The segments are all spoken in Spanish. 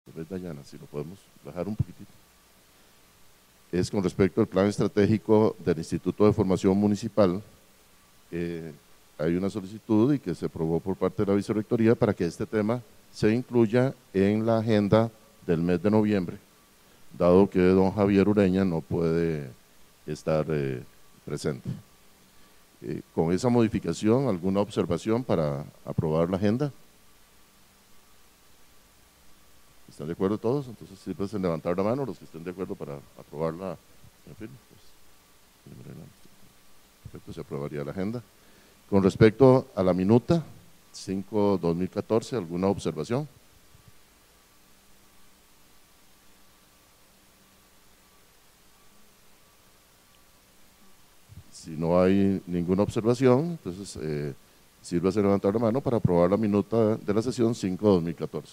Dayana, si lo podemos bajar un poquitito. Es con respecto al plan estratégico del Instituto de Formación Municipal. Hay una solicitud y que se aprobó por parte de la Vicerrectoría para que este tema se incluya en la agenda del mes de noviembre, dado que don Javier Ureña no puede estar presente. Con esa modificación, ¿alguna observación para aprobar la agenda? ¿Están de acuerdo todos? Entonces sí, pues en levantar la mano los que estén de acuerdo para aprobarla en fin, pues, perfecto, se aprobaría la agenda. Con respecto a la minuta 5-2014, ¿alguna observación? Si no hay ninguna observación, entonces sírvase levantar la mano para aprobar la minuta de la sesión 5-2014.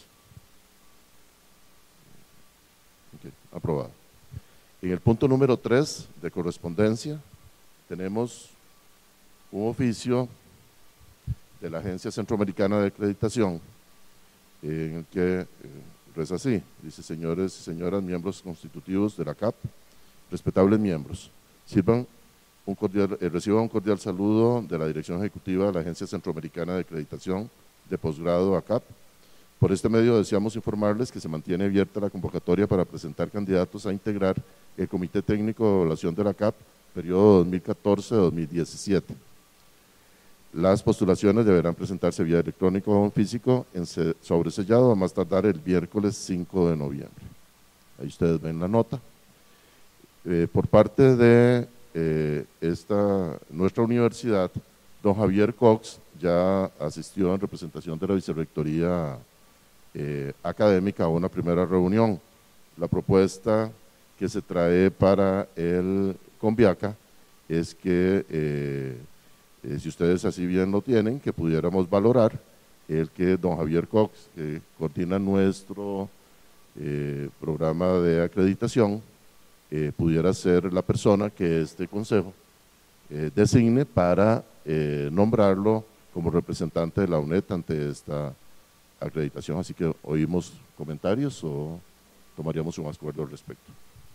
Okay, aprobado. En el punto número 3 de correspondencia, tenemos un oficio de la Agencia Centroamericana de Acreditación, en el que reza así, dice: señores y señoras miembros constitutivos de la CAP, respetables miembros, reciban un cordial saludo de la Dirección Ejecutiva de la Agencia Centroamericana de Acreditación de Posgrado ACAP. Por este medio deseamos informarles que se mantiene abierta la convocatoria para presentar candidatos a integrar el Comité Técnico de Evaluación de la CAP, periodo 2014-2017. Las postulaciones deberán presentarse vía electrónico o físico en sobresellado a más tardar el miércoles 5 de noviembre. Ahí ustedes ven la nota. Por parte de nuestra universidad, don Javier Cox ya asistió en representación de la Vicerrectoría académica a una primera reunión. La propuesta que se trae para el Conviaca es que, si ustedes así bien lo tienen, que pudiéramos valorar el que don Javier Cox, que coordina nuestro programa de acreditación, pudiera ser la persona que este consejo designe para nombrarlo como representante de la UNED ante esta acreditación. Así que oímos comentarios o tomaríamos un acuerdo al respecto.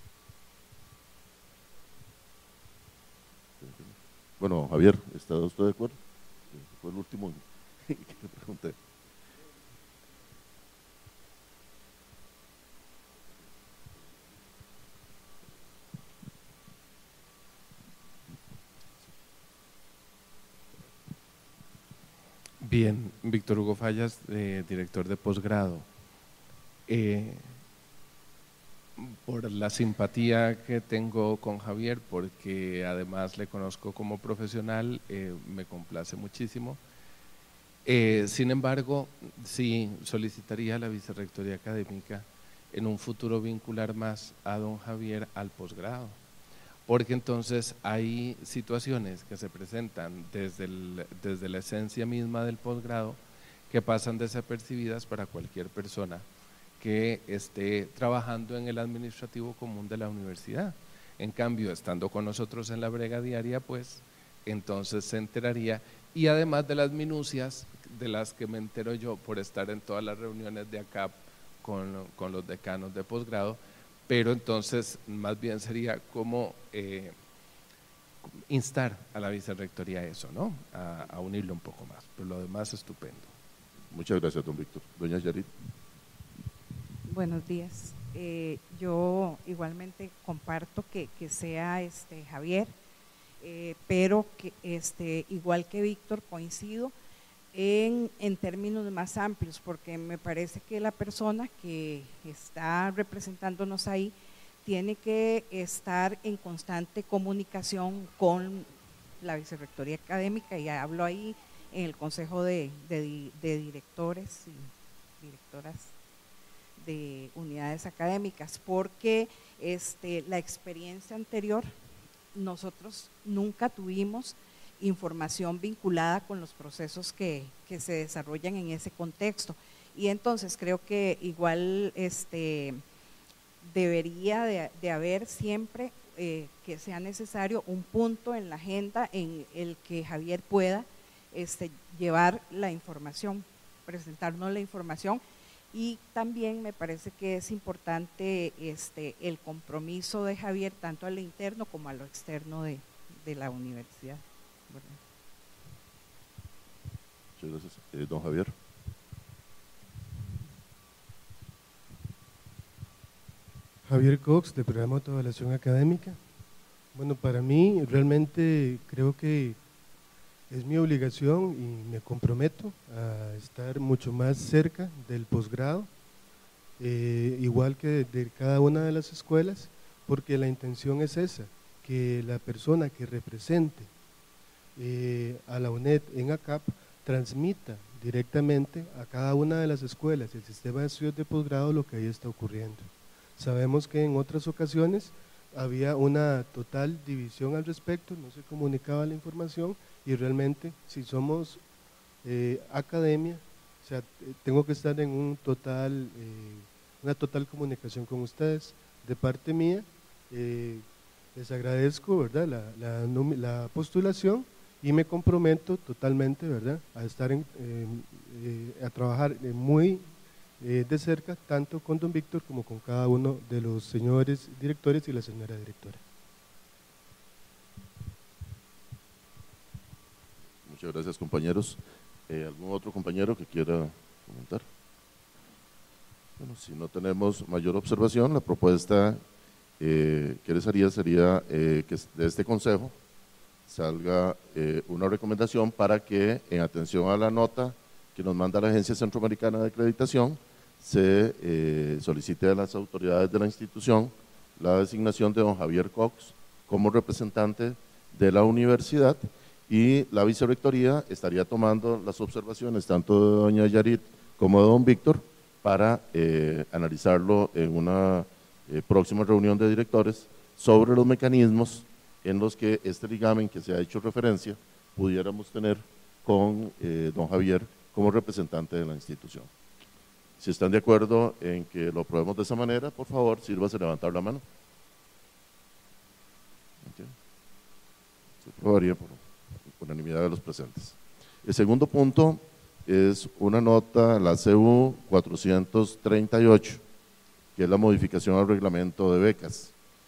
Bueno, Javier, ¿está usted de acuerdo? Fue el último que le pregunté. Bien, Víctor Hugo Fallas, director de posgrado. Por la simpatía que tengo con Javier, porque además le conozco como profesional, me complace muchísimo. Sin embargo, sí solicitaría a la Vicerrectoría Académica en un futuro vincular más a don Javier al posgrado, porque entonces hay situaciones que se presentan desde la esencia misma del posgrado que pasan desapercibidas para cualquier persona que esté trabajando en el administrativo común de la universidad. En cambio, estando con nosotros en la brega diaria, pues entonces se enteraría, y además de las minucias de las que me entero yo por estar en todas las reuniones de ACAP con los decanos de posgrado, pero entonces más bien sería como instar a la Vicerrectoría a eso, ¿no? A unirlo un poco más, pero lo demás estupendo. Muchas gracias, don Víctor. Doña Yarit. Buenos días. Yo igualmente comparto que sea Javier, pero que igual que Víctor coincido en términos más amplios, porque me parece que la persona que está representándonos ahí tiene que estar en constante comunicación con la Vicerrectoría Académica, y hablo ahí en el Consejo de Directores y Directoras de unidades académicas, porque la experiencia anterior nosotros nunca tuvimos información vinculada con los procesos que se desarrollan en ese contexto, y entonces creo que igual debería de haber siempre que sea necesario un punto en la agenda en el que Javier pueda llevar la información, presentarnos la información Y también me parece que es importante el compromiso de Javier, tanto a lo interno como a lo externo de la universidad. ¿Verdad? Muchas gracias. Don Javier. Javier Cox, del Programa de Autoevaluación Académica. Bueno, para mí realmente creo que es mi obligación y me comprometo a estar mucho más cerca del posgrado, igual que de cada una de las escuelas, porque la intención es esa, que la persona que represente a la UNED en ACAP transmita directamente a cada una de las escuelas el sistema de estudios de posgrado lo que ahí está ocurriendo. Sabemos que en otras ocasiones había una total división al respecto, no se comunicaba la información y realmente si somos academia, o sea, tengo que estar en una total comunicación con ustedes. De parte mía, les agradezco, ¿verdad?, la postulación y me comprometo totalmente, ¿verdad?, a estar a trabajar muy de cerca, tanto con don Víctor como con cada uno de los señores directores y la señora directora. Muchas gracias, compañeros. ¿Algún otro compañero que quiera comentar? Bueno, si no tenemos mayor observación, la propuesta que les haría sería que de este consejo salga una recomendación para que, en atención a la nota que nos manda la Agencia Centroamericana de Acreditación, se solicite a las autoridades de la institución la designación de don Javier Cox como representante de la universidad, y la vicerrectoría estaría tomando las observaciones tanto de doña Yarit como de don Víctor para analizarlo en una próxima reunión de directores sobre los mecanismos en los que este ligamen que se ha hecho referencia pudiéramos tener con don Javier como representante de la institución. Si están de acuerdo en que lo aprobemos de esa manera, por favor, sírvase levantar la mano. Okay. Se aprobaría por unanimidad de los presentes. El segundo punto es una nota, la CU 438, que es la modificación al reglamento de becas.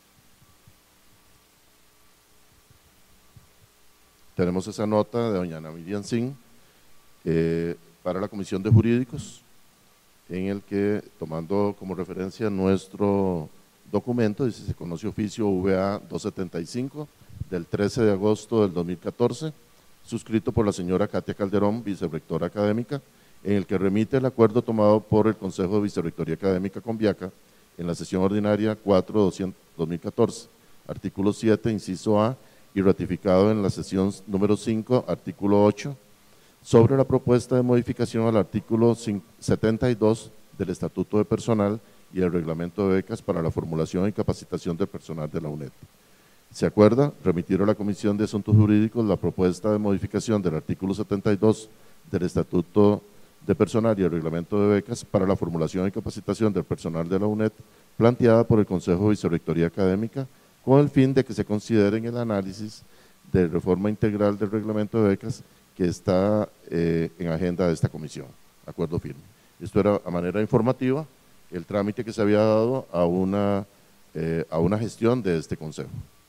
Tenemos esa nota de doña Ana Miriam Sin para la Comisión de Jurídicos, en el que, tomando como referencia nuestro documento, dice: se conoce oficio VA 275 del 13 de agosto del 2014, suscrito por la señora Katia Calderón, vicerrectora académica, en el que remite el acuerdo tomado por el Consejo de Vicerrectoría Académica Conviaca en la sesión ordinaria 4/2014, artículo 7, inciso A, y ratificado en la sesión número 5, artículo 8, sobre la propuesta de modificación al artículo 72 del Estatuto de Personal y el Reglamento de Becas para la formulación y capacitación del personal de la UNED. Se acuerda remitir a la Comisión de Asuntos Jurídicos la propuesta de modificación del artículo 72 del Estatuto de Personal y el Reglamento de Becas para la formulación y capacitación del personal de la UNED, planteada por el Consejo de Vicerrectoría Académica, con el fin de que se considere en el análisis de reforma integral del Reglamento de Becas que está en agenda de esta comisión. Acuerdo firme. Esto era a manera informativa el trámite que se había dado a una gestión de este consejo.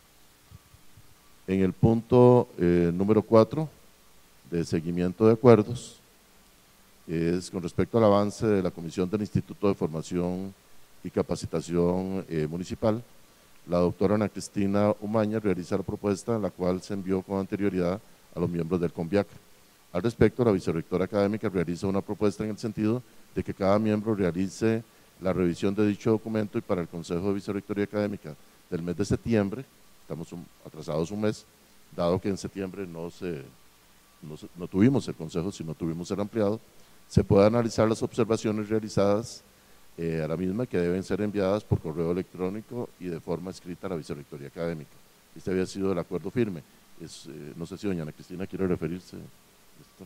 En el punto número 4 de seguimiento de acuerdos, es con respecto al avance de la Comisión del Instituto de Formación y Capacitación Municipal. La doctora Ana Cristina Umaña realiza la propuesta, la cual se envió con anterioridad a los miembros del CONVIAC. Al respecto, la vicerrectora académica realiza una propuesta en el sentido de que cada miembro realice la revisión de dicho documento, y para el Consejo de Vicerrectoría Académica del mes de septiembre, estamos atrasados un mes, dado que en septiembre no tuvimos el consejo, sino tuvimos el ampliado, se puede analizar las observaciones realizadas a la misma, que deben ser enviadas por correo electrónico y de forma escrita a la Vicerrectoría Académica. Este había sido el acuerdo firme. No sé si doña Ana Cristina quiere referirse a esto.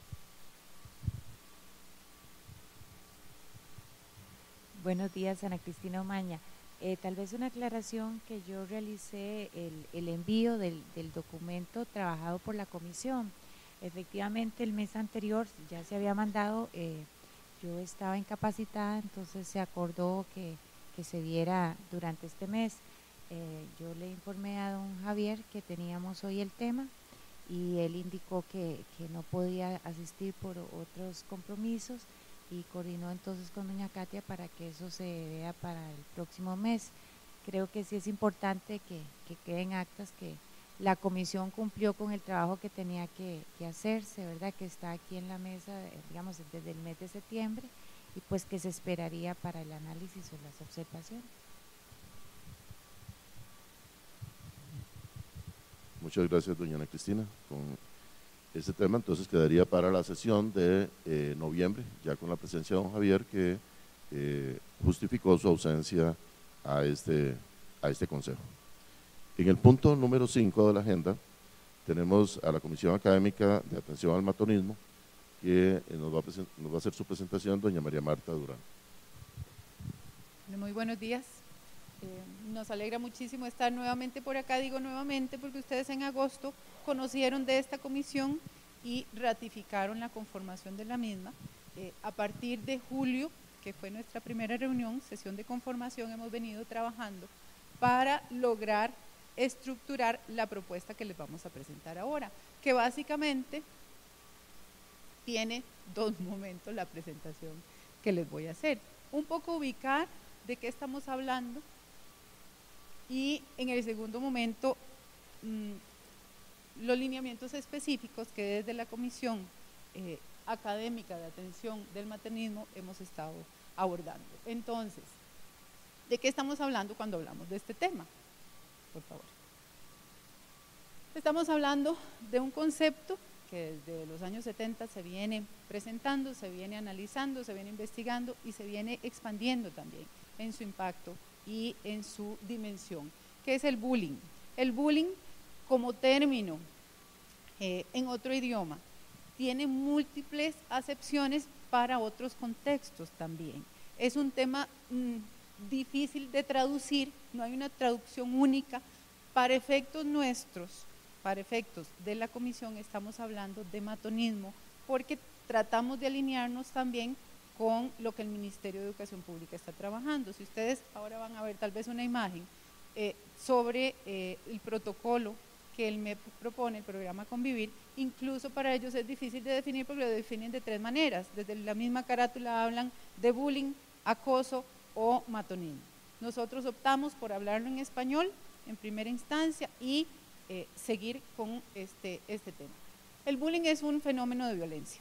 Buenos días, Ana Cristina Omaña. Tal vez una aclaración, que yo realicé el envío del documento trabajado por la comisión. Efectivamente, el mes anterior ya se había mandado yo estaba incapacitada, entonces se acordó que se viera durante este mes. Yo le informé a don Javier que teníamos hoy el tema y él indicó que no podía asistir por otros compromisos y coordinó entonces con doña Katia para que eso se vea para el próximo mes. Creo que sí es importante que queden actas que la comisión cumplió con el trabajo que tenía que hacerse, ¿verdad? Que está aquí en la mesa, digamos, desde el mes de septiembre y pues que se esperaría para el análisis o las observaciones. Muchas gracias, doña Ana Cristina. Con este tema entonces quedaría para la sesión de noviembre, ya con la presencia de don Javier, que justificó su ausencia a este consejo. En el punto número 5 de la agenda tenemos a la Comisión Académica de Atención al Matonismo, que nos va a hacer su presentación doña María Marta Durán. Muy buenos días. Nos alegra muchísimo estar nuevamente por acá, digo nuevamente porque ustedes en agosto conocieron de esta comisión y ratificaron la conformación de la misma. A partir de julio, que fue nuestra primera reunión, sesión de conformación, hemos venido trabajando para lograr estructurar la propuesta que les vamos a presentar ahora, que básicamente tiene dos momentos la presentación que les voy a hacer. Un poco ubicar de qué estamos hablando y en el segundo momento los lineamientos específicos que desde la Comisión Académica de Atención del Matonismo hemos estado abordando. Entonces, ¿de qué estamos hablando cuando hablamos de este tema? Por favor. Estamos hablando de un concepto que desde los años 70 se viene presentando, se viene analizando, se viene investigando y se viene expandiendo también en su impacto y en su dimensión, que es el bullying. El bullying como término en otro idioma tiene múltiples acepciones para otros contextos también. Es un tema difícil de traducir, no hay una traducción única. Para efectos nuestros, para efectos de la comisión, estamos hablando de matonismo porque tratamos de alinearnos también con lo que el Ministerio de Educación Pública está trabajando. Si ustedes ahora van a ver tal vez una imagen sobre el protocolo que el MEP propone, el programa Convivir, incluso para ellos es difícil de definir porque lo definen de tres maneras. Desde la misma carátula hablan de bullying, acoso o matonismo. Nosotros optamos por hablarlo en español en primera instancia y seguir con este tema. El bullying es un fenómeno de violencia,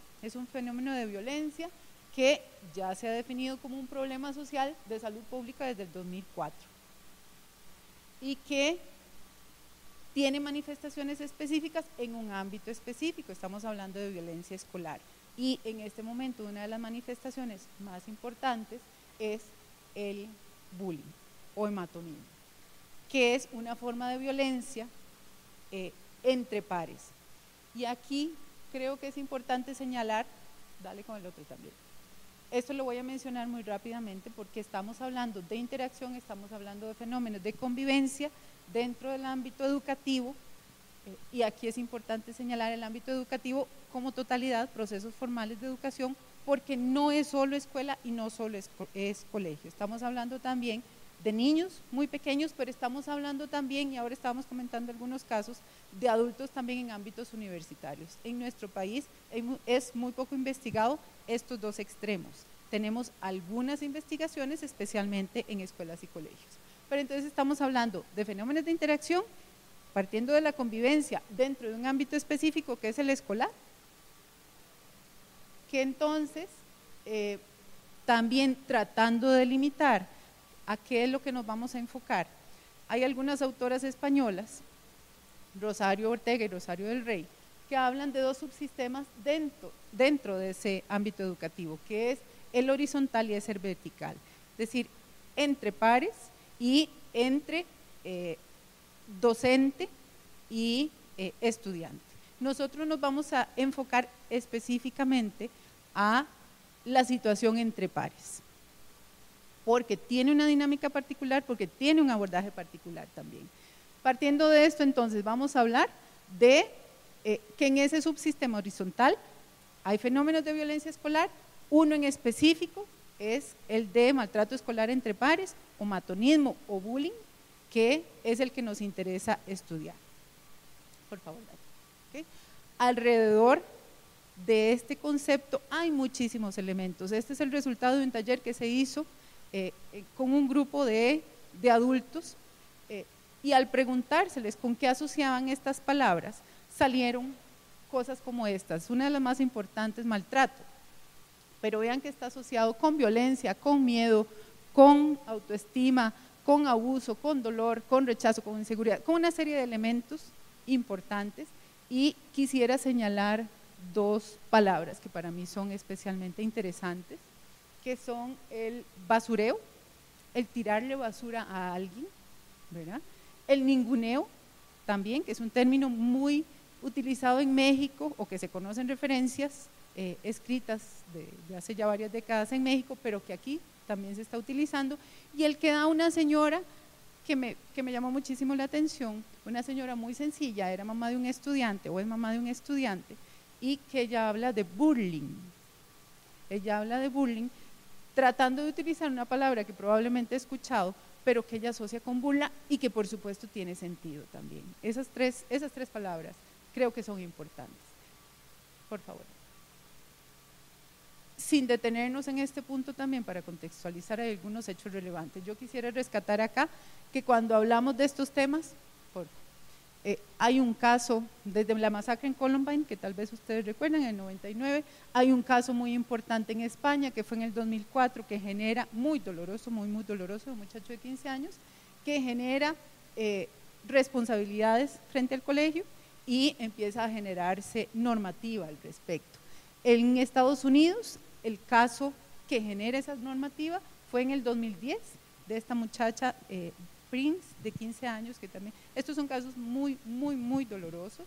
que ya se ha definido como un problema social de salud pública desde el 2004 y que tiene manifestaciones específicas en un ámbito específico. Estamos hablando de violencia escolar y en este momento una de las manifestaciones más importantes es el bullying o hematonismo, que es una forma de violencia entre pares. Y aquí creo que es importante señalar, dale con el otro también. Esto lo voy a mencionar muy rápidamente porque estamos hablando de interacción, estamos hablando de fenómenos de convivencia dentro del ámbito educativo y aquí es importante señalar el ámbito educativo como totalidad, procesos formales de educación, porque no es solo escuela y no solo es colegio. Estamos hablando también de niños muy pequeños, pero estamos hablando también, y ahora estamos comentando algunos casos, de adultos también en ámbitos universitarios. En nuestro país es muy poco investigado estos dos extremos. Tenemos algunas investigaciones, especialmente en escuelas y colegios. Pero entonces estamos hablando de fenómenos de interacción, partiendo de la convivencia dentro de un ámbito específico que es el escolar, que entonces también tratando de delimitar a qué es lo que nos vamos a enfocar. Hay algunas autoras españolas, Rosario Ortega y Rosario del Rey, que hablan de dos subsistemas dentro de ese ámbito educativo, que es el horizontal y el vertical, es decir, entre pares y entre docente y estudiante. Nosotros nos vamos a enfocar específicamente a la situación entre pares, porque tiene una dinámica particular, porque tiene un abordaje particular también. Partiendo de esto, entonces, vamos a hablar de que en ese subsistema horizontal hay fenómenos de violencia escolar Uno en específico es el de maltrato escolar entre pares, o matonismo o bullying, que es el que nos interesa estudiar. Por favor, ¿okay? Alrededor de este concepto hay muchísimos elementos. Este es el resultado de un taller que se hizo con un grupo de adultos, y al preguntárseles con qué asociaban estas palabras, salieron cosas como estas. Una de las más importantes, maltrato, pero vean que está asociado con violencia, con miedo, con autoestima, con abuso, con dolor, con rechazo, con inseguridad, con una serie de elementos importantes. Y quisiera señalar dos palabras que para mí son especialmente interesantes, que son el basureo, el tirarle basura a alguien, ¿verdad? El ninguneo también, que es un término muy utilizado en México, o que se conocen referencias escritas de hace ya varias décadas en México, pero que aquí también se está utilizando. Y el que da una señora que me llamó muchísimo la atención, una señora muy sencilla, era mamá de un estudiante, o es mamá de un estudiante, y que ella habla de bullying. Ella habla de bullying tratando de utilizar una palabra que probablemente he escuchado, pero que ella asocia con burla y que por supuesto tiene sentido también. Esas tres palabras creo que son importantes. Por favor. Sin detenernos en este punto también, para contextualizar algunos hechos relevantes, yo quisiera rescatar acá que cuando hablamos de estos temas, hay un caso desde la masacre en Columbine, que tal vez ustedes recuerdan, en el 99, hay un caso muy importante en España, que fue en el 2004, que genera, muy doloroso, muy doloroso, un muchacho de 15 años, que genera responsabilidades frente al colegio y empieza a generarse normativa al respecto. En Estados Unidos, el caso que genera esa normativa fue en el 2010, de esta muchacha Prince, de 15 años, que también, estos son casos muy dolorosos.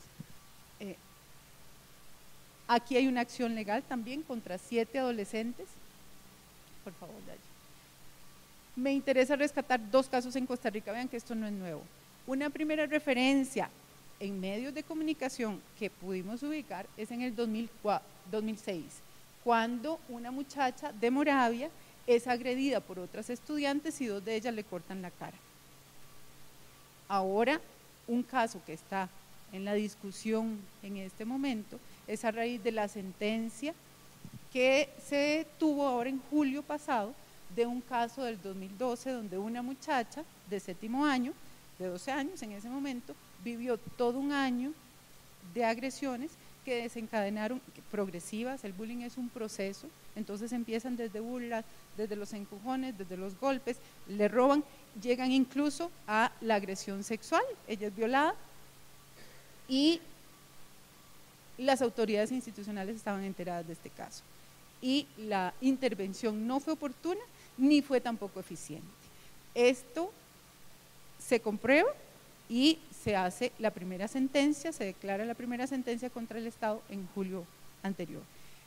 Aquí hay una acción legal también contra 7 adolescentes. Por favor, Daya. Me interesa rescatar dos casos en Costa Rica, vean que esto no es nuevo. Una primera referencia en medios de comunicación que pudimos ubicar es en el 2006, cuando una muchacha de Moravia es agredida por otras estudiantes y 2 de ellas le cortan la cara. Ahora, un caso que está en la discusión en este momento es a raíz de la sentencia que se tuvo ahora en julio pasado de un caso del 2012, donde una muchacha de 7º año, de 12 años en ese momento, vivió todo un año de agresiones que desencadenaron, progresivas. El bullying es un proceso, entonces empiezan desde burlas, desde los empujones, desde los golpes, le roban, llegan incluso a la agresión sexual. Ella es violada y las autoridades institucionales estaban enteradas de este caso y la intervención no fue oportuna ni fue tampoco eficiente. Esto se comprueba y se hace la primera sentencia, se declara la primera sentencia contra el Estado en julio anterior.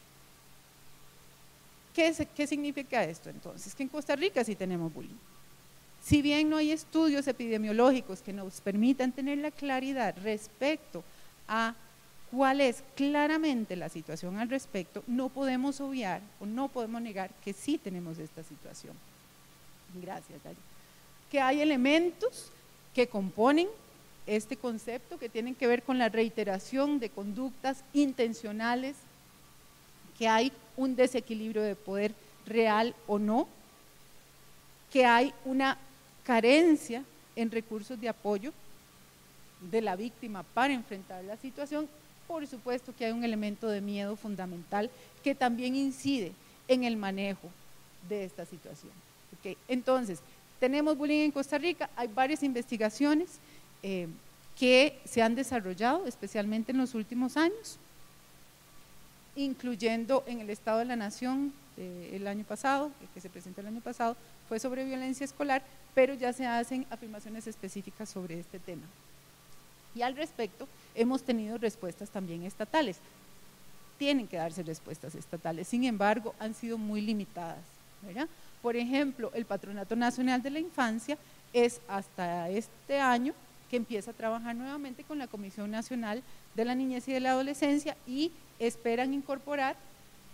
¿Qué significa esto entonces? Que en Costa Rica sí tenemos bullying. Si bien no hay estudios epidemiológicos que nos permitan tener la claridad respecto a cuál es claramente la situación al respecto, no podemos obviar o no podemos negar que sí tenemos esta situación. Gracias, Daria. Que hay elementos que componen este concepto que tienen que ver con la reiteración de conductas intencionales, que hay un desequilibrio de poder real o no, que hay una carencia en recursos de apoyo de la víctima para enfrentar la situación. Por supuesto que hay un elemento de miedo fundamental que también incide en el manejo de esta situación. ¿Okay? Entonces, tenemos bullying en Costa Rica, hay varias investigaciones que se han desarrollado, especialmente en los últimos años, incluyendo en el Estado de la Nación el año pasado, el que se presentó el año pasado, fue sobre violencia escolar, pero ya se hacen afirmaciones específicas sobre este tema. Y al respecto, hemos tenido respuestas también estatales. Tienen que darse respuestas estatales, sin embargo, han sido muy limitadas, ¿verdad? Por ejemplo, el Patronato Nacional de la Infancia es hasta este año que empieza a trabajar nuevamente con la Comisión Nacional de la Niñez y de la Adolescencia y esperan incorporar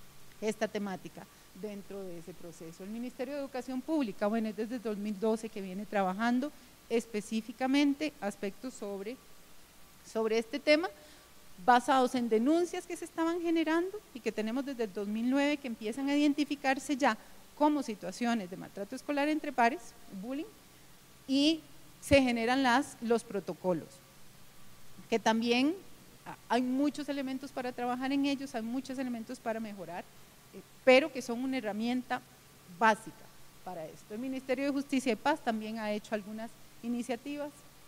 esta temática dentro de ese proceso. El Ministerio de Educación Pública, bueno, es desde 2012 que viene trabajando específicamente aspectos sobre este tema, basados en denuncias que se estaban generando y que tenemos desde el 2009 que empiezan a identificarse ya como situaciones de maltrato escolar entre pares, bullying, y se generan los protocolos, que también hay muchos elementos para trabajar en ellos, hay muchos elementos para mejorar, pero que son una herramienta básica para esto. El Ministerio de Justicia y Paz también ha hecho algunas iniciativas.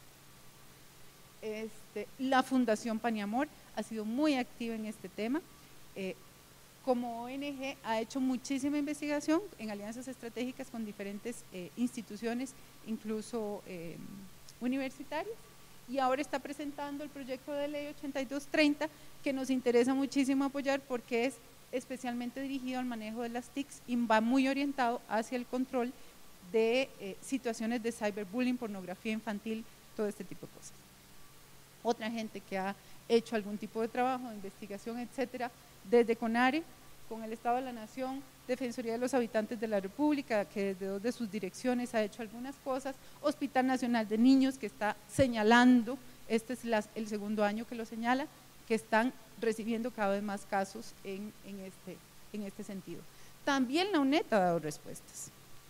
La Fundación Paniamor ha sido muy activa en este tema. Como ONG ha hecho muchísima investigación en alianzas estratégicas con diferentes instituciones, incluso universitarias, y ahora está presentando el proyecto de ley 8230 que nos interesa muchísimo apoyar porque es especialmente dirigido al manejo de las TICs y va muy orientado hacia el control de situaciones de cyberbullying, pornografía infantil, todo este tipo de cosas. Otra gente que ha hecho algún tipo de trabajo, de investigación, etcétera, desde CONARE, con el Estado de la Nación, Defensoría de los Habitantes de la República, que desde 2 de sus direcciones ha hecho algunas cosas, Hospital Nacional de Niños, que está señalando, este es el segundo año que lo señala, que están recibiendo cada vez más casos en este sentido. También la UNED ha dado respuestas,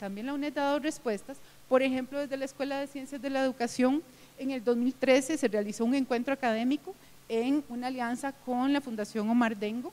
por ejemplo, desde la Escuela de Ciencias de la Educación, en el 2013 se realizó un encuentro académico en una alianza con la Fundación Omar Dengo.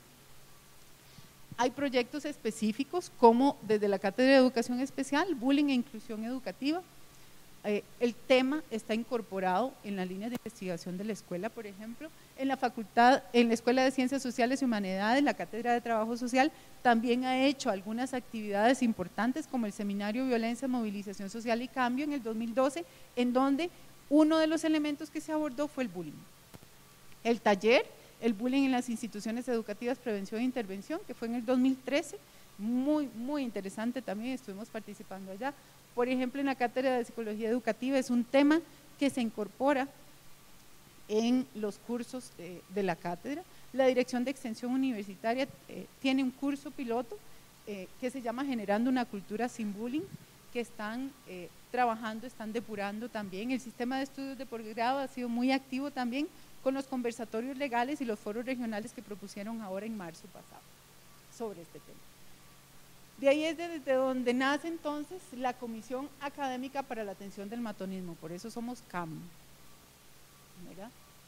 Hay proyectos específicos como desde la Cátedra de Educación Especial, Bullying e Inclusión Educativa. El tema está incorporado en las líneas de investigación de la escuela, por ejemplo, en la Escuela de Ciencias Sociales y Humanidades, la Cátedra de Trabajo Social, también ha hecho algunas actividades importantes como el Seminario Violencia, Movilización Social y Cambio en el 2012, en donde uno de los elementos que se abordó fue el bullying. El taller, el bullying en las instituciones educativas, prevención e intervención, que fue en el 2013, muy, muy interesante también, estuvimos participando allá. Por ejemplo, en la Cátedra de Psicología Educativa es un tema que se incorpora en los cursos de la cátedra. La Dirección de Extensión Universitaria tiene un curso piloto que se llama Generando una Cultura sin Bullying, que están trabajando, están depurando también. El sistema de estudios de posgrado ha sido muy activo también con los conversatorios legales y los foros regionales que propusieron ahora en marzo pasado sobre este tema. De ahí es desde donde nace entonces la Comisión Académica para la Atención del Matonismo, por eso somos CAM, ¿verdad?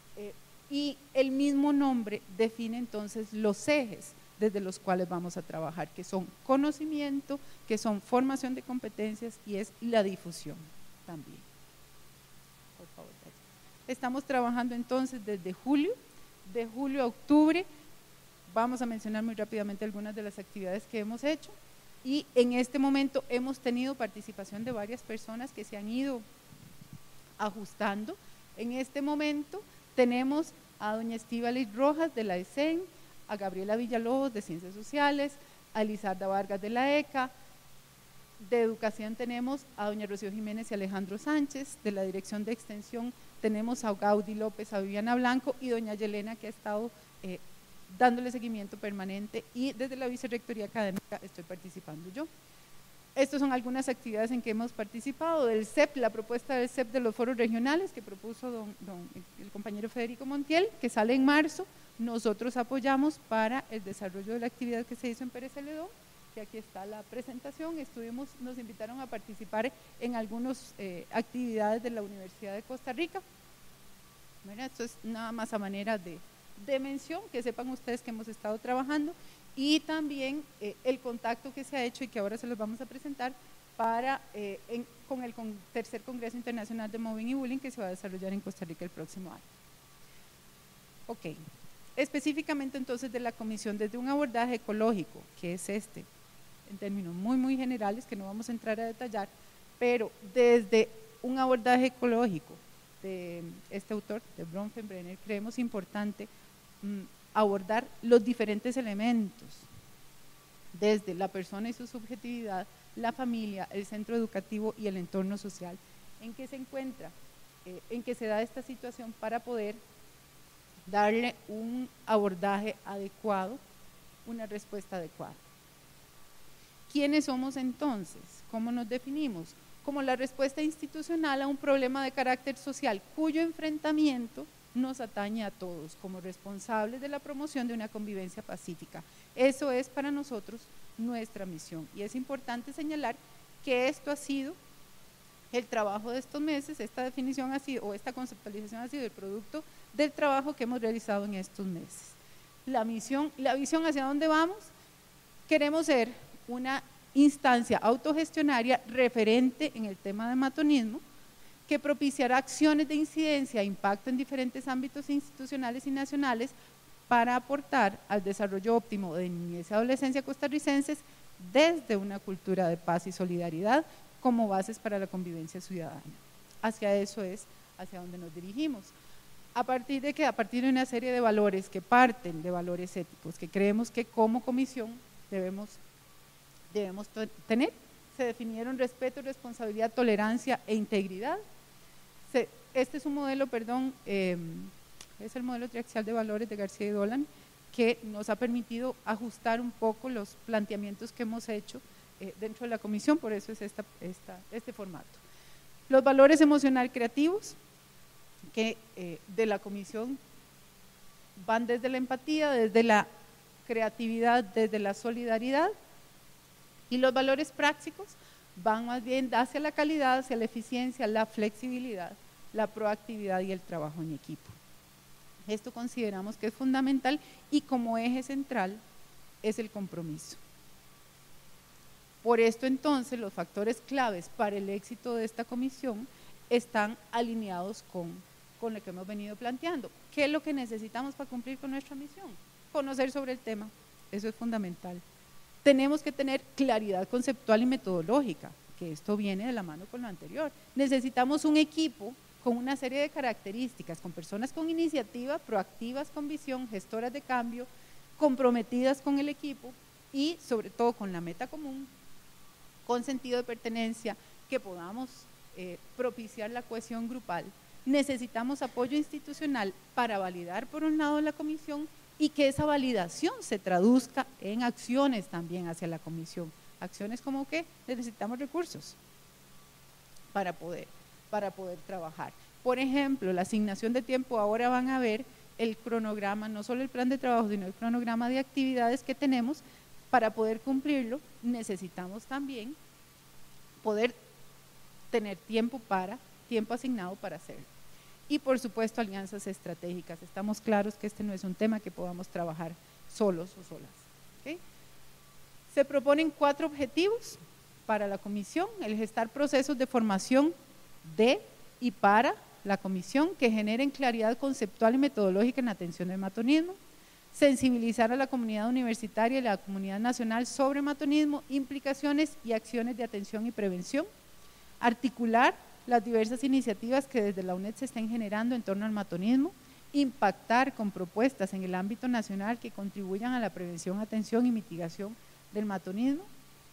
Y el mismo nombre define entonces los ejes desde los cuales vamos a trabajar, que son conocimiento, que son formación de competencias y es la difusión también. Por favor, estamos trabajando entonces desde julio, de julio a octubre. Vamos a mencionar muy rápidamente algunas de las actividades que hemos hecho y en este momento hemos tenido participación de varias personas que se han ido ajustando. En este momento tenemos a doña Estíbaliz Rojas de la ESEN, a Gabriela Villalobos de Ciencias Sociales, a Elizarda Vargas de la ECA. De Educación tenemos a doña Rocío Jiménez y Alejandro Sánchez. De la Dirección de Extensión tenemos a Gaudí López, a Viviana Blanco y doña Yelena, que ha estado dándole seguimiento permanente, y desde la Vicerrectoría Académica estoy participando yo. Estas son algunas actividades en que hemos participado. Del CEP, la propuesta del CEP de los foros regionales que propuso el compañero Federico Montiel, que sale en marzo. Nosotros apoyamos para el desarrollo de la actividad que se hizo en Pérez Celedón, que aquí está la presentación. Nos invitaron a participar en algunas actividades de la Universidad de Costa Rica. Bueno, esto es nada más a manera de mención, que sepan ustedes que hemos estado trabajando, y también el contacto que se ha hecho y que ahora se los vamos a presentar con el tercer Congreso Internacional de Mobbing y Bullying que se va a desarrollar en Costa Rica el próximo año. Ok, específicamente entonces de la comisión, desde un abordaje ecológico, que es en términos muy, muy generales, que no vamos a entrar a detallar, pero desde un abordaje ecológico de este autor, de Bronfenbrenner, creemos importante abordar los diferentes elementos, desde la persona y su subjetividad, la familia, el centro educativo y el entorno social, en que se encuentra, en que se da esta situación para poder darle un abordaje adecuado, una respuesta adecuada. ¿Quiénes somos entonces? ¿Cómo nos definimos? Como la respuesta institucional a un problema de carácter social cuyo enfrentamiento nos atañe a todos, como responsables de la promoción de una convivencia pacífica. Eso es para nosotros nuestra misión, y es importante señalar que esto ha sido el trabajo de estos meses. Esta definición ha sido, o esta conceptualización ha sido el producto del trabajo que hemos realizado en estos meses. La visión hacia dónde vamos. Queremos ser una instancia autogestionaria referente en el tema de matonismo, que propiciará acciones de incidencia e impacto en diferentes ámbitos institucionales y nacionales para aportar al desarrollo óptimo de niñez y adolescencia costarricenses desde una cultura de paz y solidaridad como bases para la convivencia ciudadana. Hacia eso es hacia donde nos dirigimos. A partir de una serie de valores que parten de valores éticos que creemos que como comisión debemos tener, se definieron respeto, responsabilidad, tolerancia e integridad. Este es un modelo, es el modelo triaxial de valores de García y Dolan, que nos ha permitido ajustar un poco los planteamientos que hemos hecho dentro de la comisión, por eso es este formato. Los valores emocional creativos que de la comisión van desde la empatía, desde la creatividad, desde la solidaridad, y los valores prácticos van más bien hacia la calidad, hacia la eficiencia, la flexibilidad, la proactividad y el trabajo en equipo. Esto consideramos que es fundamental, y como eje central es el compromiso. Por esto entonces los factores claves para el éxito de esta comisión están alineados con lo que hemos venido planteando. ¿Qué es lo que necesitamos para cumplir con nuestra misión? Conocer sobre el tema, eso es fundamental. Tenemos que tener claridad conceptual y metodológica, que esto viene de la mano con lo anterior. Necesitamos un equipo con una serie de características, con personas con iniciativa, proactivas con visión, gestoras de cambio, comprometidas con el equipo y sobre todo con la meta común, con sentido de pertenencia, que podamos propiciar la cohesión grupal. Necesitamos apoyo institucional para validar por un lado la comisión, y que esa validación se traduzca en acciones también hacia la comisión. Acciones como que necesitamos recursos para poder trabajar. Por ejemplo, la asignación de tiempo, ahora van a ver el cronograma, no solo el plan de trabajo, sino el cronograma de actividades que tenemos. Para poder cumplirlo necesitamos también poder tener tiempo asignado para hacerlo. Y por supuesto alianzas estratégicas. Estamos claros que este no es un tema que podamos trabajar solos o solas. ¿Okay? Se proponen 4 objetivos para la comisión: el gestar procesos de formación de y para la comisión que generen claridad conceptual y metodológica en atención del matonismo, sensibilizar a la comunidad universitaria y la comunidad nacional sobre matonismo, implicaciones y acciones de atención y prevención, articular las diversas iniciativas que desde la UNED se estén generando en torno al matonismo, impactar con propuestas en el ámbito nacional que contribuyan a la prevención, atención y mitigación del matonismo.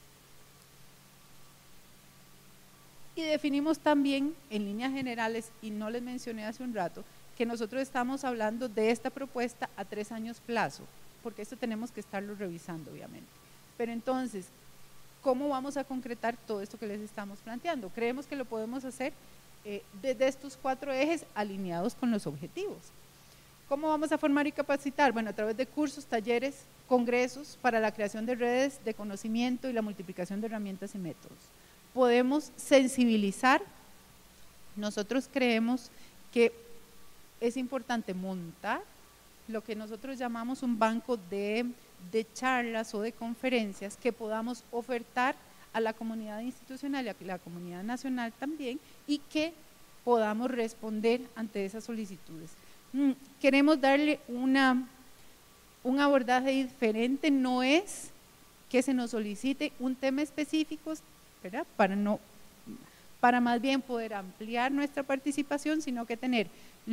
Y definimos también en líneas generales, y no les mencioné hace un rato, que nosotros estamos hablando de esta propuesta a 3 años plazo, porque esto tenemos que estarlo revisando obviamente. Pero entonces, ¿cómo vamos a concretar todo esto que les estamos planteando? Creemos que lo podemos hacer desde estos 4 ejes alineados con los objetivos. ¿Cómo vamos a formar y capacitar? Bueno, a través de cursos, talleres, congresos para la creación de redes de conocimiento y la multiplicación de herramientas y métodos. Podemos sensibilizar. Nosotros creemos que es importante montar lo que nosotros llamamos un banco de charlas o de conferencias que podamos ofertar a la comunidad institucional y a la comunidad nacional también, y que podamos responder ante esas solicitudes. Queremos darle un abordaje diferente, no es que se nos solicite un tema específico, ¿verdad? Para más bien poder ampliar nuestra participación, sino que tener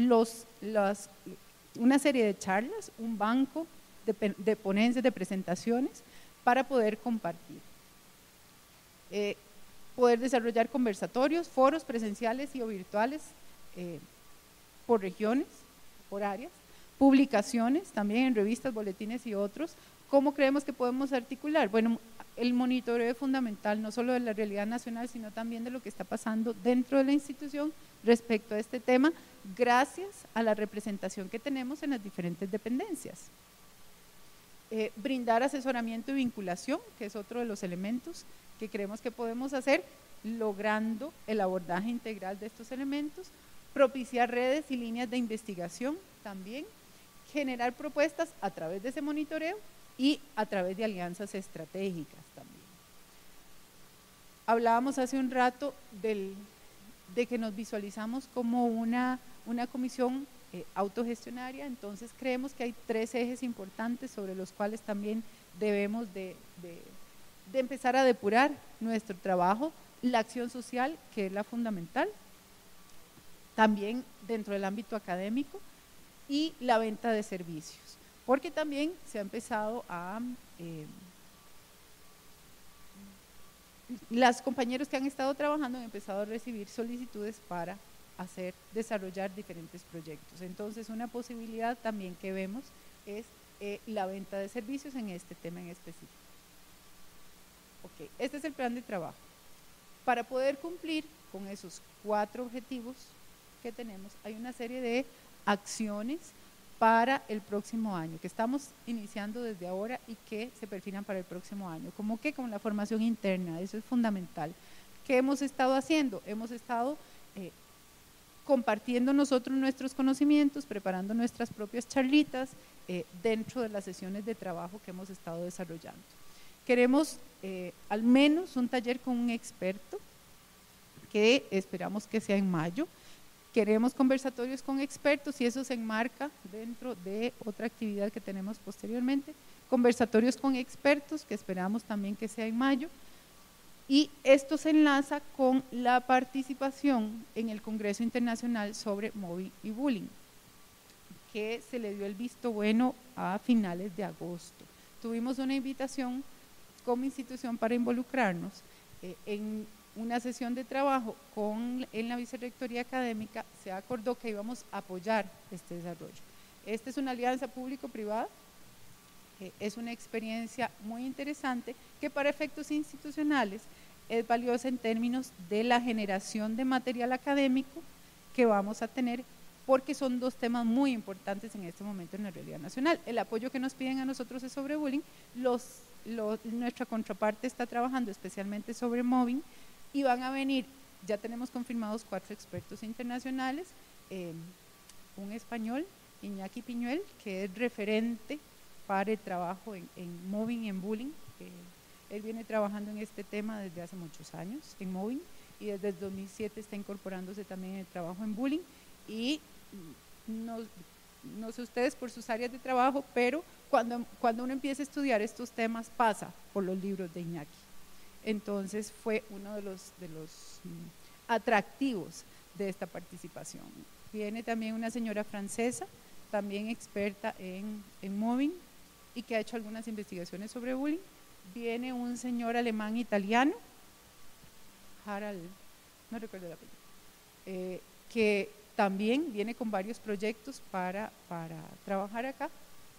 una serie de charlas, un banco de ponencias, de presentaciones para poder compartir. Poder desarrollar conversatorios, foros presenciales y o virtuales por regiones, por áreas, publicaciones también en revistas, boletines y otros. ¿Cómo creemos que podemos articular? Bueno, el monitoreo es fundamental, no solo de la realidad nacional, sino también de lo que está pasando dentro de la institución respecto a este tema, gracias a la representación que tenemos en las diferentes dependencias. Brindar asesoramiento y vinculación, que es otro de los elementos que creemos que podemos hacer, logrando el abordaje integral de estos elementos, propiciar redes y líneas de investigación también, generar propuestas a través de ese monitoreo y a través de alianzas estratégicas también. Hablábamos hace un rato de que nos visualizamos como una comisión autogestionaria, entonces creemos que hay 3 ejes importantes sobre los cuales también debemos de empezar a depurar nuestro trabajo: la acción social, que es la fundamental, también dentro del ámbito académico, y la venta de servicios, porque también se ha empezado a… las compañeros que han estado trabajando han empezado a recibir solicitudes para desarrollar diferentes proyectos. Entonces, una posibilidad también que vemos es la venta de servicios en este tema en específico. Ok, este es el plan de trabajo. Para poder cumplir con esos 4 objetivos que tenemos, hay una serie de acciones para el próximo año, que estamos iniciando desde ahora y que se perfilan para el próximo año. ¿Cómo qué? Con la formación interna, eso es fundamental. ¿Qué hemos estado haciendo? Hemos estado compartiendo nosotros nuestros conocimientos, preparando nuestras propias charlitas dentro de las sesiones de trabajo que hemos estado desarrollando. Queremos al menos un taller con un experto, que esperamos que sea en mayo. Queremos conversatorios con expertos y eso se enmarca dentro de otra actividad que tenemos posteriormente, conversatorios con expertos, que esperamos también que sea en mayo. Y esto se enlaza con la participación en el Congreso Internacional sobre Mobbing y Bullying, que se le dio el visto bueno a finales de agosto. Tuvimos una invitación como institución para involucrarnos en una sesión de trabajo en la Vicerrectoría Académica. Se acordó que íbamos a apoyar este desarrollo. Esta es una alianza público-privada. Es una experiencia muy interesante que para efectos institucionales es valiosa en términos de la generación de material académico que vamos a tener, porque son 2 temas muy importantes en este momento en la realidad nacional. El apoyo que nos piden a nosotros es sobre bullying, nuestra contraparte está trabajando especialmente sobre mobbing y van a venir, ya tenemos confirmados 4 expertos internacionales, un español, Iñaki Piñuel, que es referente para el trabajo en mobbing y en bullying. Él viene trabajando en este tema desde hace muchos años, en mobbing, y desde el 2007 está incorporándose también en el trabajo en bullying. Y no sé ustedes por sus áreas de trabajo, pero cuando uno empieza a estudiar estos temas pasa por los libros de Iñaki. Entonces fue uno de los atractivos de esta participación. Viene también una señora francesa, también experta en mobbing y que ha hecho algunas investigaciones sobre bullying. Viene un señor alemán-italiano, Harald, no recuerdo el apellido, que también viene con varios proyectos para trabajar acá.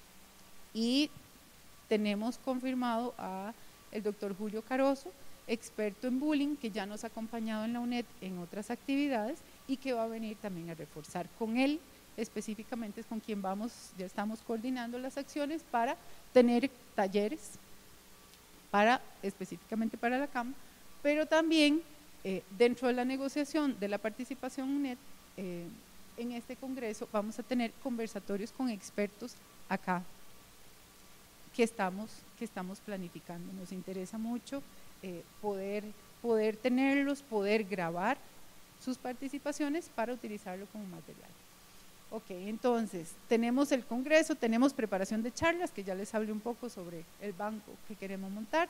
Y tenemos confirmado a el doctor Julio Caroso, experto en bullying, que ya nos ha acompañado en la UNED en otras actividades y que va a venir también a reforzar. Con él específicamente es con quien ya estamos coordinando las acciones para tener talleres específicamente para la CAM, pero también dentro de la negociación de la participación UNED en este congreso vamos a tener conversatorios con expertos acá que estamos planificando. Nos interesa mucho poder tenerlos, poder grabar sus participaciones para utilizarlo como material. Ok, entonces tenemos el congreso, tenemos preparación de charlas, que ya les hablé un poco sobre el banco que queremos montar.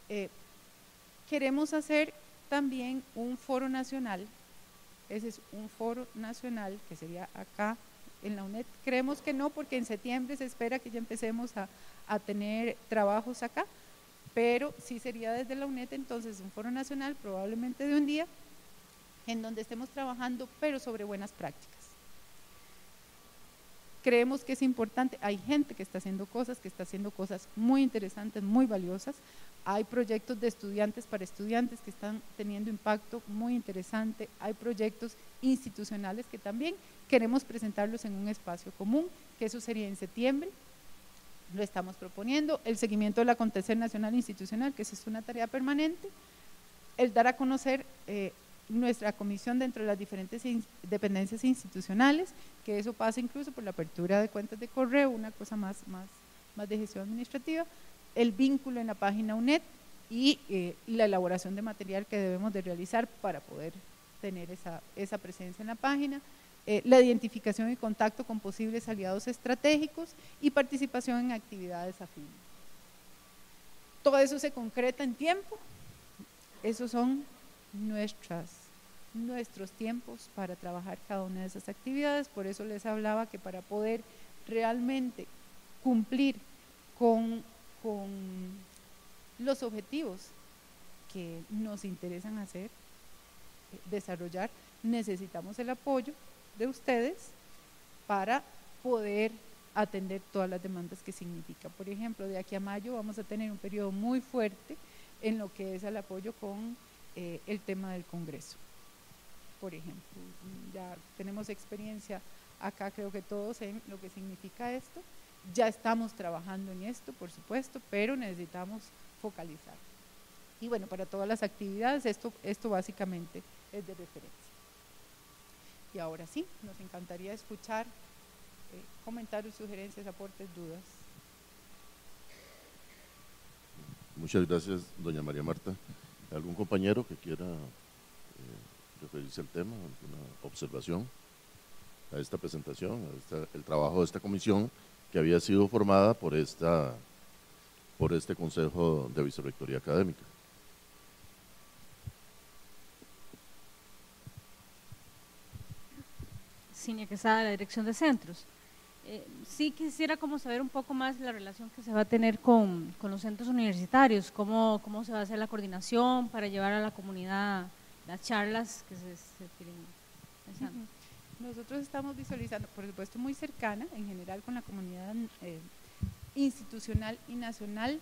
Queremos hacer también un foro nacional. Ese es un foro nacional que sería acá en la UNED. Creemos que no, porque en septiembre se espera que ya empecemos a tener trabajos acá, pero sí sería desde la UNED. Entonces un foro nacional probablemente de un día en donde estemos trabajando, pero sobre buenas prácticas. creemos que es importante, hay gente que está haciendo cosas muy interesantes, muy valiosas, hay proyectos de estudiantes para estudiantes que están teniendo impacto muy interesante, hay proyectos institucionales que también queremos presentarlos en un espacio común, que eso sería en septiembre, lo estamos proponiendo, el seguimiento del acontecer nacional e institucional, que esa es una tarea permanente, el dar a conocer nuestra comisión dentro de las diferentes dependencias institucionales, que eso pasa incluso por la apertura de cuentas de correo, una cosa más de gestión administrativa, el vínculo en la página UNED y la elaboración de material que debemos de realizar para poder tener esa presencia en la página, la identificación y contacto con posibles aliados estratégicos y participación en actividades afines. Todo eso se concreta en tiempo, esos son nuestros tiempos para trabajar cada una de esas actividades, por eso les hablaba que para poder realmente cumplir con los objetivos que nos interesan hacer, desarrollar, necesitamos el apoyo de ustedes para poder atender todas las demandas que significa. Por ejemplo, de aquí a mayo vamos a tener un periodo muy fuerte en lo que es el apoyo con el tema del Congreso. Por ejemplo, ya tenemos experiencia acá, creo que todos, en lo que significa esto. Ya estamos trabajando en esto, por supuesto, pero necesitamos focalizar. Y bueno, para todas las actividades, esto básicamente es de referencia. Y ahora sí, nos encantaría escuchar comentarios, sugerencias, aportes, dudas. Muchas gracias, doña María Marta. ¿Algún compañero que quiera referirse al tema, alguna observación a esta presentación, el trabajo de esta comisión que había sido formada por este Consejo de Vicerrectoría Académica? Cinia Quesada, de la Dirección de Centros. Sí quisiera como saber un poco más la relación que se va a tener con los centros universitarios, cómo se va a hacer la coordinación para llevar a la comunidad las charlas que se tienen pensando. Nosotros estamos visualizando, por supuesto muy cercana en general con la comunidad institucional y nacional.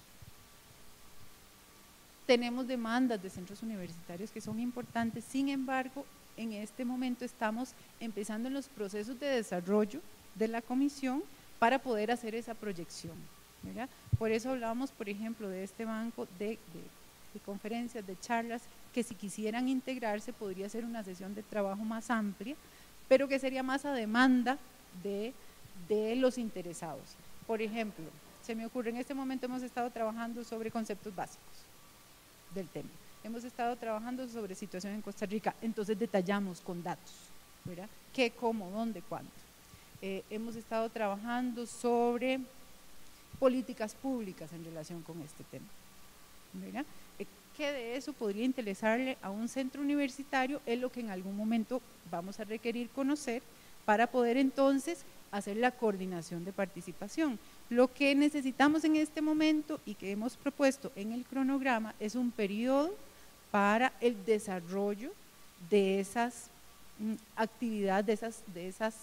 Tenemos demandas de centros universitarios que son importantes, sin embargo, en este momento estamos empezando en los procesos de desarrollo de la comisión para poder hacer esa proyección, ¿verdad? Por eso hablábamos, por ejemplo, de este banco de conferencias, de charlas, que si quisieran integrarse podría ser una sesión de trabajo más amplia, pero que sería más a demanda de los interesados. Por ejemplo, se me ocurre, en este momento hemos estado trabajando sobre conceptos básicos del tema. Hemos estado trabajando sobre situación en Costa Rica, entonces detallamos con datos, ¿verdad? ¿Qué, cómo, dónde, cuándo? Hemos estado trabajando sobre políticas públicas en relación con este tema, ¿verdad? ¿Qué de eso podría interesarle a un centro universitario? Es lo que en algún momento vamos a requerir conocer para poder entonces hacer la coordinación de participación. Lo que necesitamos en este momento y que hemos propuesto en el cronograma es un periodo para el desarrollo de esas actividades, de esas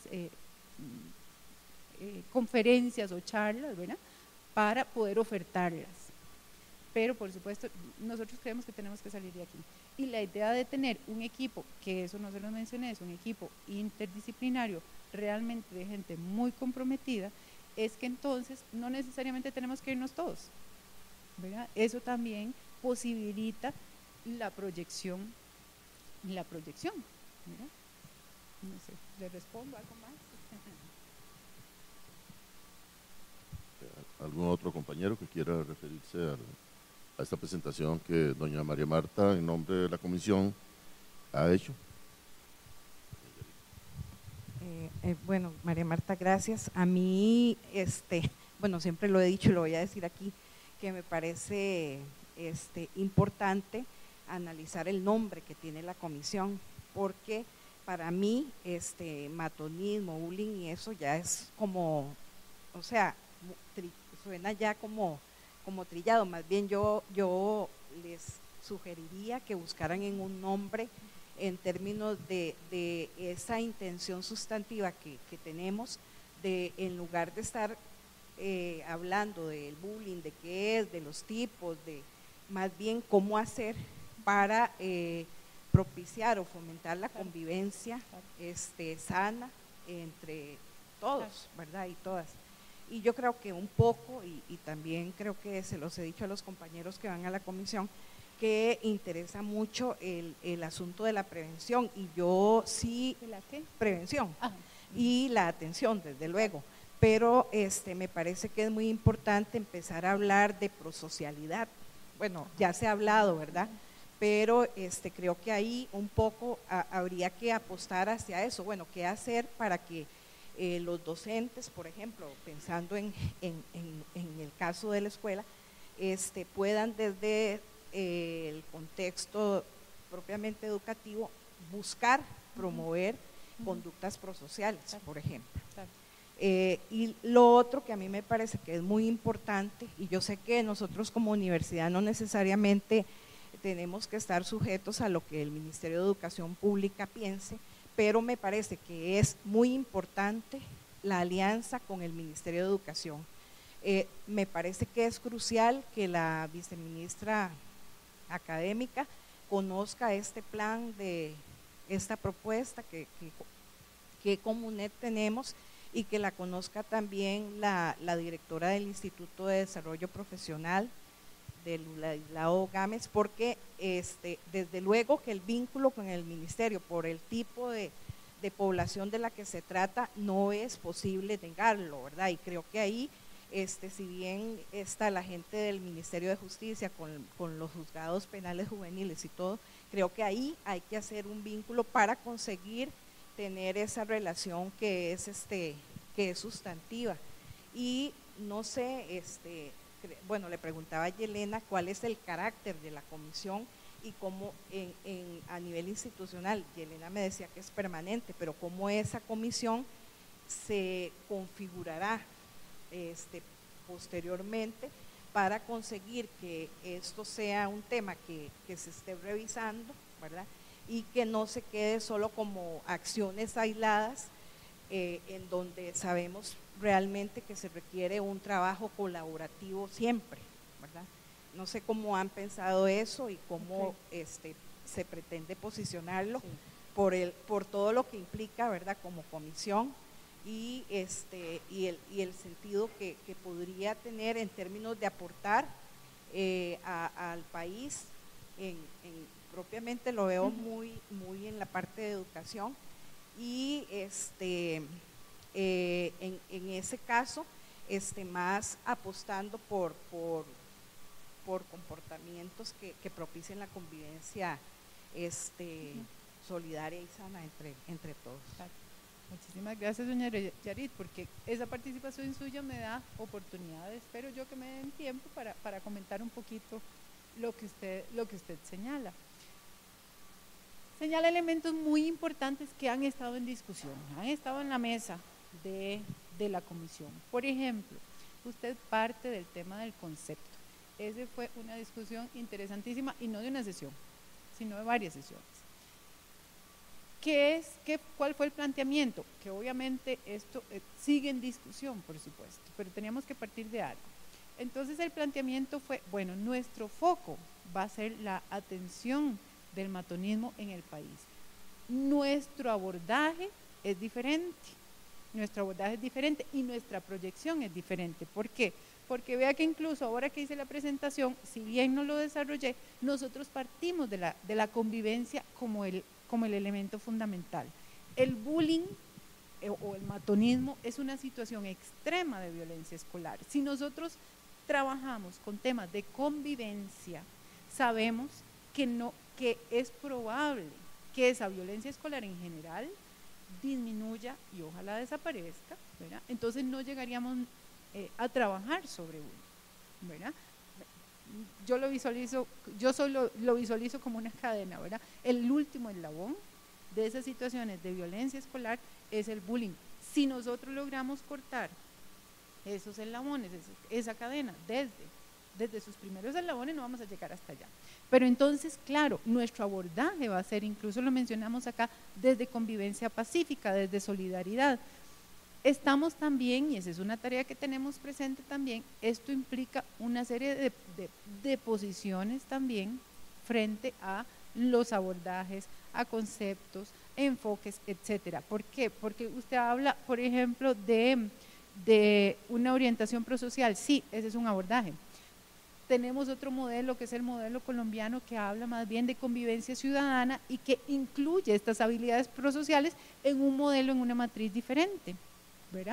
conferencias o charlas, ¿verdad? Para poder ofertarlas. Pero por supuesto, nosotros creemos que tenemos que salir de aquí. Y la idea de tener un equipo, que eso no se lo mencioné, es un equipo interdisciplinario, realmente de gente muy comprometida, es que entonces no necesariamente tenemos que irnos todos, ¿verdad? Eso también posibilita la proyección, ¿verdad? No sé, ¿le respondo algo más? ¿Algún otro compañero que quiera referirse a esta presentación que doña María Marta, en nombre de la comisión, ha hecho? Bueno, María Marta, gracias. A mí, bueno, siempre lo he dicho y lo voy a decir aquí, que me parece importante analizar el nombre que tiene la comisión, porque para mí, matonismo, bullying y eso ya es como, o sea, suena ya como trillado. Más bien yo les sugeriría que buscaran en un nombre en términos de esa intención sustantiva que tenemos en lugar de estar hablando del bullying, de qué es, de los tipos, de más bien cómo hacer para propiciar o fomentar la convivencia sana entre todos, ¿verdad? Y todas. Y yo creo que un poco, y también creo que se los he dicho a los compañeros que van a la comisión, que interesa mucho el asunto de la prevención, y yo sí… ¿De la qué? Prevención. Ajá. Y la atención, desde luego, pero me parece que es muy importante empezar a hablar de prosocialidad. Bueno, ya se ha hablado, ¿verdad? Pero creo que ahí un poco habría que apostar hacia eso. Bueno, ¿qué hacer para que los docentes, por ejemplo, pensando en el caso de la escuela, puedan desde el contexto propiamente educativo buscar promover conductas prosociales, por ejemplo? Y lo otro que a mí me parece que es muy importante, y yo sé que nosotros como universidad no necesariamente tenemos que estar sujetos a lo que el Ministerio de Educación Pública piense, pero me parece que es muy importante la alianza con el Ministerio de Educación. Me parece que es crucial que la viceministra académica conozca este plan, de esta propuesta que como UNED tenemos, y que la conozca también la directora del Instituto de Desarrollo Profesional de Ladislao Gámez, porque desde luego que el vínculo con el ministerio, por el tipo de población de la que se trata, no es posible negarlo, ¿verdad? Y creo que ahí, si bien está la gente del Ministerio de Justicia con los juzgados penales juveniles y todo, creo que ahí hay que hacer un vínculo para conseguir tener esa relación que es sustantiva. Y no sé, bueno, le preguntaba a Yelena cuál es el carácter de la comisión y cómo a nivel institucional. Yelena me decía que es permanente, pero cómo esa comisión se configurará posteriormente para conseguir que esto sea un tema que se esté revisando, ¿verdad? Y que no se quede solo como acciones aisladas, en donde sabemos realmente que se requiere un trabajo colaborativo siempre, ¿verdad? No sé cómo han pensado eso y cómo se pretende posicionarlo, por todo lo que implica, ¿verdad?, como comisión, y el sentido que podría tener en términos de aportar al país. Propiamente lo veo muy en la parte de educación, y en ese caso más apostando por comportamientos que propicien la convivencia solidaria y sana entre todos. Muchísimas gracias, doña Yarit, porque esa participación suya me da oportunidades, espero yo que me den tiempo para comentar un poquito lo que usted señala. Señala elementos muy importantes que han estado en discusión, han estado en la mesa de la comisión. Por ejemplo, usted parte del tema del concepto. Esa fue una discusión interesantísima, y no de una sesión, sino de varias sesiones. ¿Cuál fue el planteamiento? Que obviamente esto sigue en discusión, por supuesto, pero teníamos que partir de algo. Entonces el planteamiento fue, bueno, nuestro foco va a ser la atención del matonismo en el país. Nuestro abordaje es diferente, y nuestra proyección es diferente. ¿Por qué? Porque vea que incluso ahora que hice la presentación, si bien no lo desarrollé, nosotros partimos de la convivencia como el elemento fundamental. El bullying o el matonismo es una situación extrema de violencia escolar. Si nosotros trabajamos con temas de convivencia, sabemos que es probable que esa violencia escolar en general disminuya y ojalá desaparezca, ¿verdad? Entonces no llegaríamos a trabajar sobre bullying, ¿verdad? Yo lo visualizo como una cadena, ¿verdad? El último eslabón de esas situaciones de violencia escolar es el bullying. Si nosotros logramos cortar esos eslabones, esa cadena, desde sus primeros eslabones, no vamos a llegar hasta allá. Pero entonces, claro, nuestro abordaje va a ser, incluso lo mencionamos acá, desde convivencia pacífica, desde solidaridad. Estamos también, y esa es una tarea que tenemos presente también, esto implica una serie de posiciones también frente a los abordajes, a conceptos, enfoques, etcétera. ¿Por qué? Porque usted habla, por ejemplo, de una orientación prosocial. Sí, ese es un abordaje. Tenemos otro modelo que es el modelo colombiano, que habla más bien de convivencia ciudadana y que incluye estas habilidades prosociales en un modelo, en una matriz diferente, ¿verdad?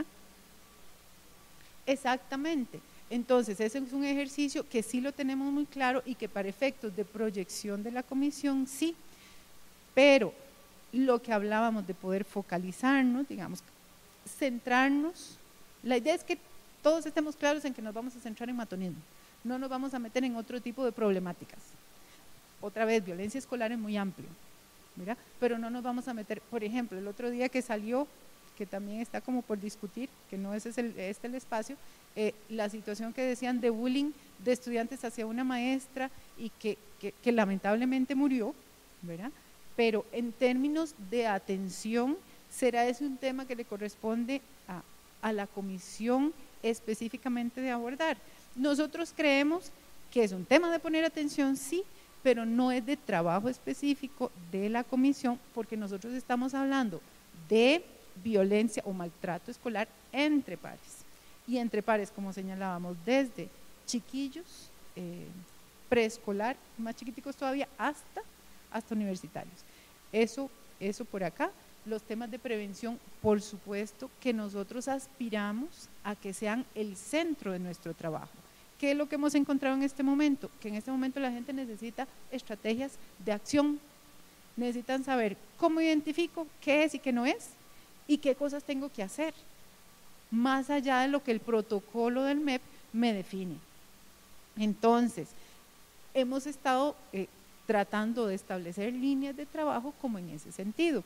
Exactamente. Entonces, ese es un ejercicio que sí lo tenemos muy claro y que para efectos de proyección de la comisión sí, pero lo que hablábamos de poder focalizarnos, digamos, centrarnos, la idea es que todos estemos claros en que nos vamos a centrar en matonismo, no nos vamos a meter en otro tipo de problemáticas. Otra vez, violencia escolar es muy amplio, ¿verdad? Pero no nos vamos a meter, por ejemplo, el otro día que salió, que también está como por discutir, que no es el espacio, la situación que decían de bullying de estudiantes hacia una maestra y que lamentablemente murió, ¿verdad? Pero en términos de atención, ¿será ese un tema que le corresponde a la comisión específicamente de abordar? Nosotros creemos que es un tema de poner atención, sí, pero no es de trabajo específico de la comisión, porque nosotros estamos hablando de violencia o maltrato escolar entre pares, y entre pares, como señalábamos, desde chiquillos, preescolar, más chiquiticos todavía, hasta universitarios. Eso por acá. Los temas de prevención, por supuesto que nosotros aspiramos a que sean el centro de nuestro trabajo. ¿Qué es lo que hemos encontrado en este momento? Que en este momento la gente necesita estrategias de acción, necesitan saber cómo identifico qué es y qué no es, y qué cosas tengo que hacer, más allá de lo que el protocolo del MEP me define. Entonces, hemos estado tratando de establecer líneas de trabajo como en ese sentido.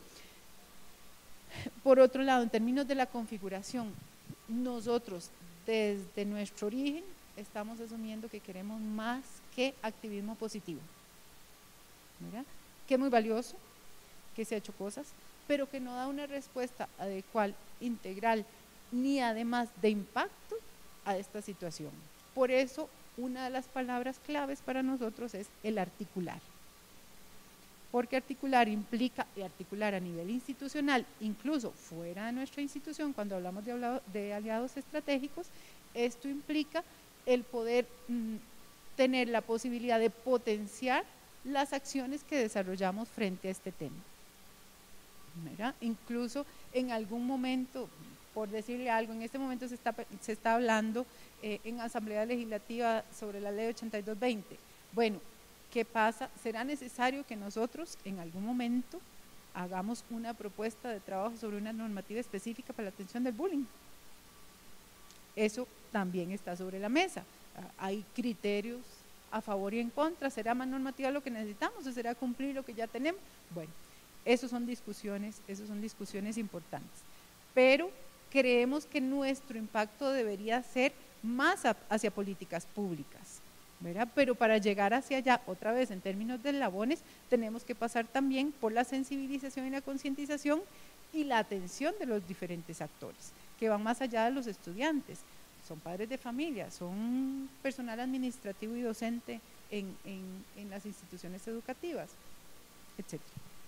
Por otro lado, en términos de la configuración, nosotros desde nuestro origen estamos asumiendo que queremos más que activismo positivo, ¿verdad? Que es muy valioso, que se ha hecho cosas, pero que no da una respuesta adecuada, integral, ni además de impacto a esta situación. Por eso, una de las palabras claves para nosotros es el articular. Porque articular implica, y articular a nivel institucional, incluso fuera de nuestra institución, cuando hablamos de aliados estratégicos, esto implica el poder tener la posibilidad de potenciar las acciones que desarrollamos frente a este tema. ¿Verdad? Incluso en algún momento, por decirle algo, en este momento se está hablando en Asamblea Legislativa sobre la Ley 8220. Bueno, ¿qué pasa? ¿Será necesario que nosotros en algún momento hagamos una propuesta de trabajo sobre una normativa específica para la atención del bullying? Eso también está sobre la mesa. Hay criterios a favor y en contra. ¿Será más normativa lo que necesitamos o será cumplir lo que ya tenemos? Bueno, esas son discusiones importantes. Pero creemos que nuestro impacto debería ser más hacia políticas públicas, ¿verdad? Pero para llegar hacia allá, otra vez en términos de eslabones, tenemos que pasar también por la sensibilización y la concientización y la atención de los diferentes actores, que van más allá de los estudiantes. Son padres de familia, son personal administrativo y docente en las instituciones educativas, etc.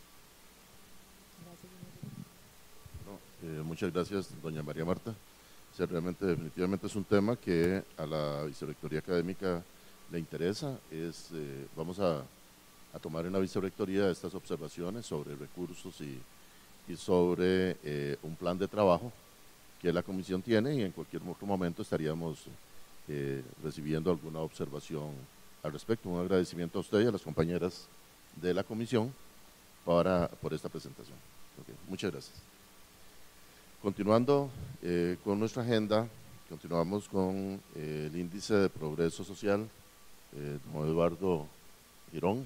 Muchas gracias, doña María Marta. O sea, realmente, definitivamente es un tema que a la Vicerrectoría Académica le interesa. Vamos a tomar en la Vicerrectoría estas observaciones sobre recursos y sobre un plan de trabajo que la comisión tiene, y en cualquier otro momento estaríamos recibiendo alguna observación al respecto. Un agradecimiento a usted y a las compañeras de la comisión por esta presentación. Okay, muchas gracias. Continuando con nuestra agenda, continuamos con el índice de progreso social, don Eduardo Girón.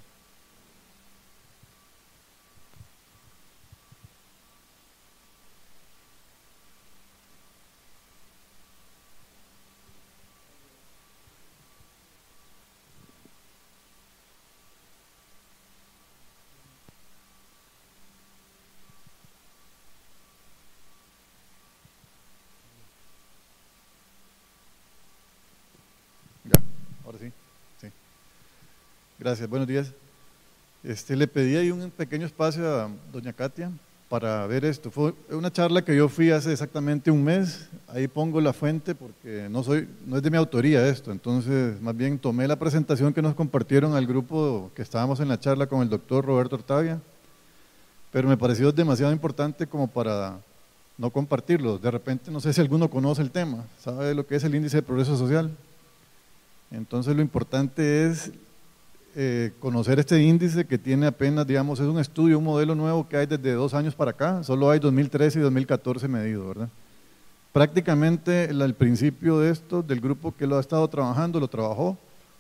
Gracias, buenos días. Le pedí ahí un pequeño espacio a doña Katia para ver esto. Fue una charla que yo fui hace exactamente un mes, ahí pongo la fuente porque no es de mi autoría esto, entonces más bien tomé la presentación que nos compartieron al grupo que estábamos en la charla con el doctor Roberto Ortavia, pero me pareció demasiado importante como para no compartirlo. De repente no sé si alguno conoce el tema, sabe lo que es el índice de progreso social. Entonces lo importante es conocer este índice que tiene apenas, digamos, es un estudio, un modelo nuevo que hay desde 2 años para acá, solo hay 2013 y 2014 medido, ¿verdad? Prácticamente el principio de esto, del grupo que lo ha estado trabajando, lo trabajó,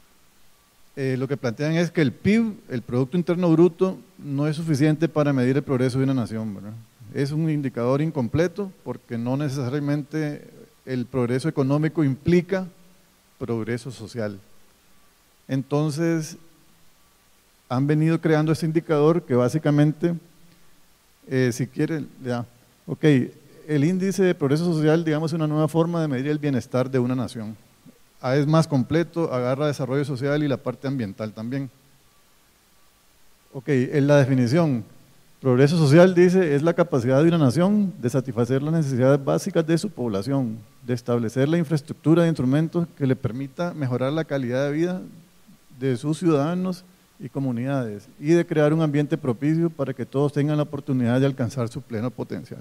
lo que plantean es que el PIB, el Producto Interno Bruto, no es suficiente para medir el progreso de una nación, ¿verdad? Es un indicador incompleto porque no necesariamente el progreso económico implica progreso social. Entonces, han venido creando este indicador que básicamente, si quiere, ya, ok, el índice de progreso social, digamos, es una nueva forma de medir el bienestar de una nación. Es más completo, agarra desarrollo social y la parte ambiental también. Ok, en la definición, progreso social dice, es la capacidad de una nación de satisfacer las necesidades básicas de su población, de establecer la infraestructura de instrumentos que le permita mejorar la calidad de vida de sus ciudadanos y comunidades, y de crear un ambiente propicio para que todos tengan la oportunidad de alcanzar su pleno potencial.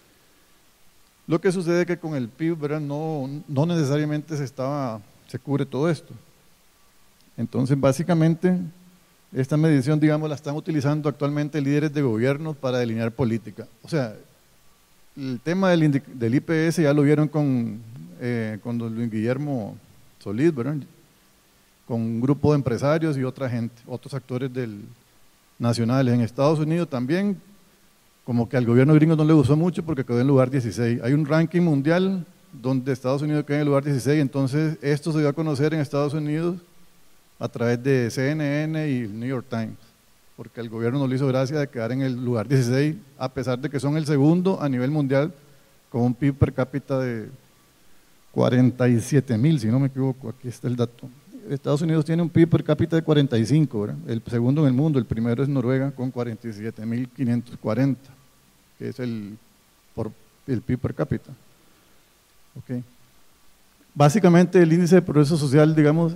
Lo que sucede es que con el PIB, ¿verdad? No necesariamente se cubre todo esto. Entonces, básicamente, esta medición, digamos, la están utilizando actualmente líderes de gobierno para delinear política. O sea, el tema del IPS ya lo vieron con don Luis Guillermo Solís, ¿verdad? Con un grupo de empresarios y otra gente, otros actores nacionales. En Estados Unidos también, como que al gobierno gringo no le gustó mucho porque quedó en lugar 16. Hay un ranking mundial donde Estados Unidos queda en el lugar 16, entonces esto se dio a conocer en Estados Unidos a través de CNN y el New York Times, porque al gobierno no le hizo gracia de quedar en el lugar 16, a pesar de que son el segundo a nivel mundial, con un PIB per cápita de 47,000, si no me equivoco, aquí está el dato. Estados Unidos tiene un PIB per cápita de 45, ¿verdad? El segundo en el mundo, el primero es Noruega con 47,540, que es el PIB per cápita. Okay. Básicamente el índice de progreso social, digamos,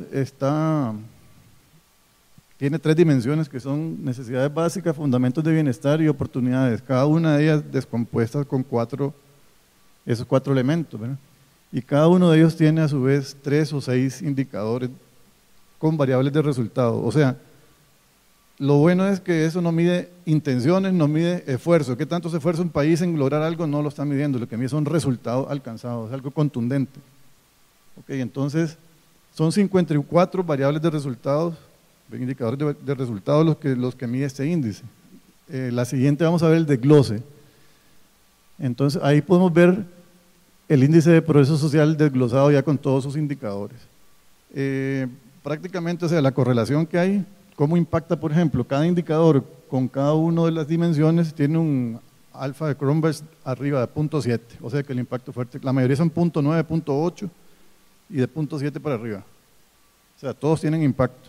tiene 3 dimensiones que son necesidades básicas, fundamentos de bienestar y oportunidades, cada una de ellas descompuestas con esos 4 elementos, ¿verdad? Y cada uno de ellos tiene a su vez 3 o 6 indicadores con variables de resultado. O sea, lo bueno es que eso no mide intenciones, no mide esfuerzo. ¿Qué tanto se esfuerza un país en lograr algo? No lo está midiendo, lo que mide son resultados alcanzados, es algo contundente. Ok, entonces son 54 variables de resultados, indicadores de resultados los que mide este índice. La siguiente vamos a ver el desglose. Entonces ahí podemos ver el índice de progreso social desglosado ya con todos sus indicadores. Prácticamente, o sea, la correlación que hay, cómo impacta, por ejemplo, cada indicador con cada una de las dimensiones tiene un alfa de Kronberg arriba de 0.7, o sea que el impacto fuerte, la mayoría son 0.9, 0.8 y de 0.7 para arriba. O sea, todos tienen impacto.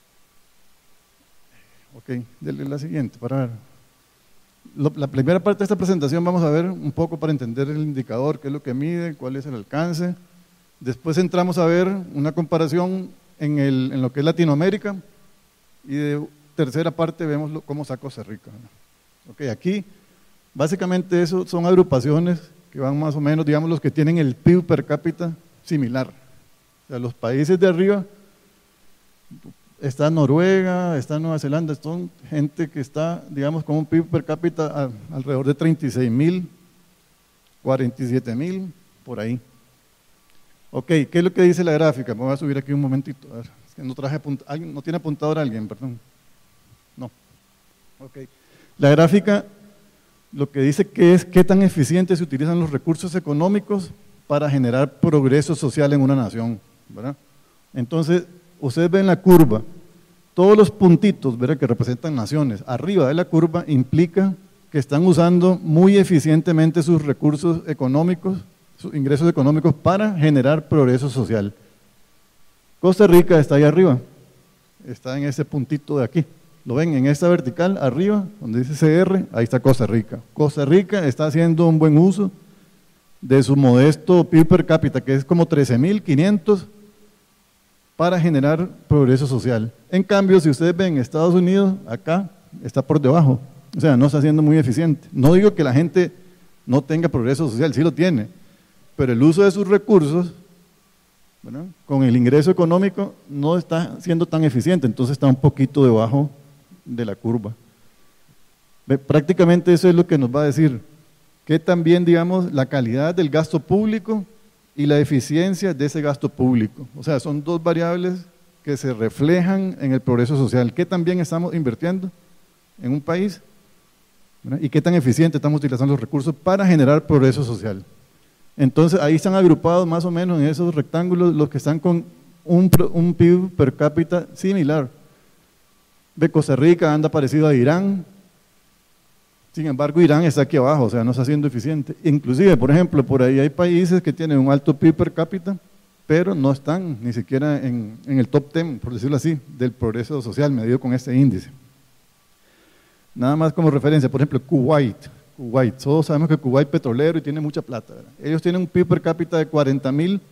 Ok, denle la siguiente para ver. La primera parte de esta presentación vamos a ver un poco para entender el indicador, qué es lo que mide, cuál es el alcance. Después entramos a ver una comparación en lo que es Latinoamérica y de tercera parte vemos cómo está Costa Rica. Ok, aquí básicamente eso son agrupaciones que van más o menos, digamos, los que tienen el PIB per cápita similar. O sea, los países de arriba, está Noruega, está Nueva Zelanda, son gente que está, digamos, con un PIB per cápita alrededor de 36,000, 47,000, por ahí. Ok, ¿qué es lo que dice la gráfica? Me voy a subir aquí un momentito. A ver, es que no tiene apuntador alguien, perdón. No. Ok. La gráfica lo que dice que es qué tan eficientes se utilizan los recursos económicos para generar progreso social en una nación, ¿verdad? Entonces, ustedes ven la curva, todos los puntitos, ¿verdad?, que representan naciones, arriba de la curva implica que están usando muy eficientemente sus recursos económicos, sus ingresos económicos para generar progreso social. Costa Rica está ahí arriba, está en ese puntito de aquí. ¿Lo ven? En esta vertical, arriba, donde dice CR, ahí está Costa Rica. Costa Rica está haciendo un buen uso de su modesto PIB per cápita, que es como 13.500, para generar progreso social. En cambio, si ustedes ven Estados Unidos, acá está por debajo, o sea, no está siendo muy eficiente. No digo que la gente no tenga progreso social, sí lo tiene, pero el uso de sus recursos, ¿verdad?, con el ingreso económico no está siendo tan eficiente, entonces está un poquito debajo de la curva. Prácticamente eso es lo que nos va a decir, que también, digamos, la calidad del gasto público y la eficiencia de ese gasto público. O sea, son dos variables que se reflejan en el progreso social. ¿Qué tan bien estamos invirtiendo en un país? ¿Verdad? ¿Y qué tan eficiente estamos utilizando los recursos para generar progreso social? Entonces, ahí están agrupados más o menos en esos rectángulos los que están con un PIB per cápita similar. De Costa Rica anda parecido a Irán, sin embargo Irán está aquí abajo, o sea, no está siendo eficiente. Inclusive, por ejemplo, por ahí hay países que tienen un alto PIB per cápita, pero no están ni siquiera en el top 10, por decirlo así, del progreso social medido con este índice. Nada más como referencia, por ejemplo, Kuwait, todos sabemos que Kuwait es petrolero y tiene mucha plata, ¿verdad? Ellos tienen un PIB per cápita de 40.000,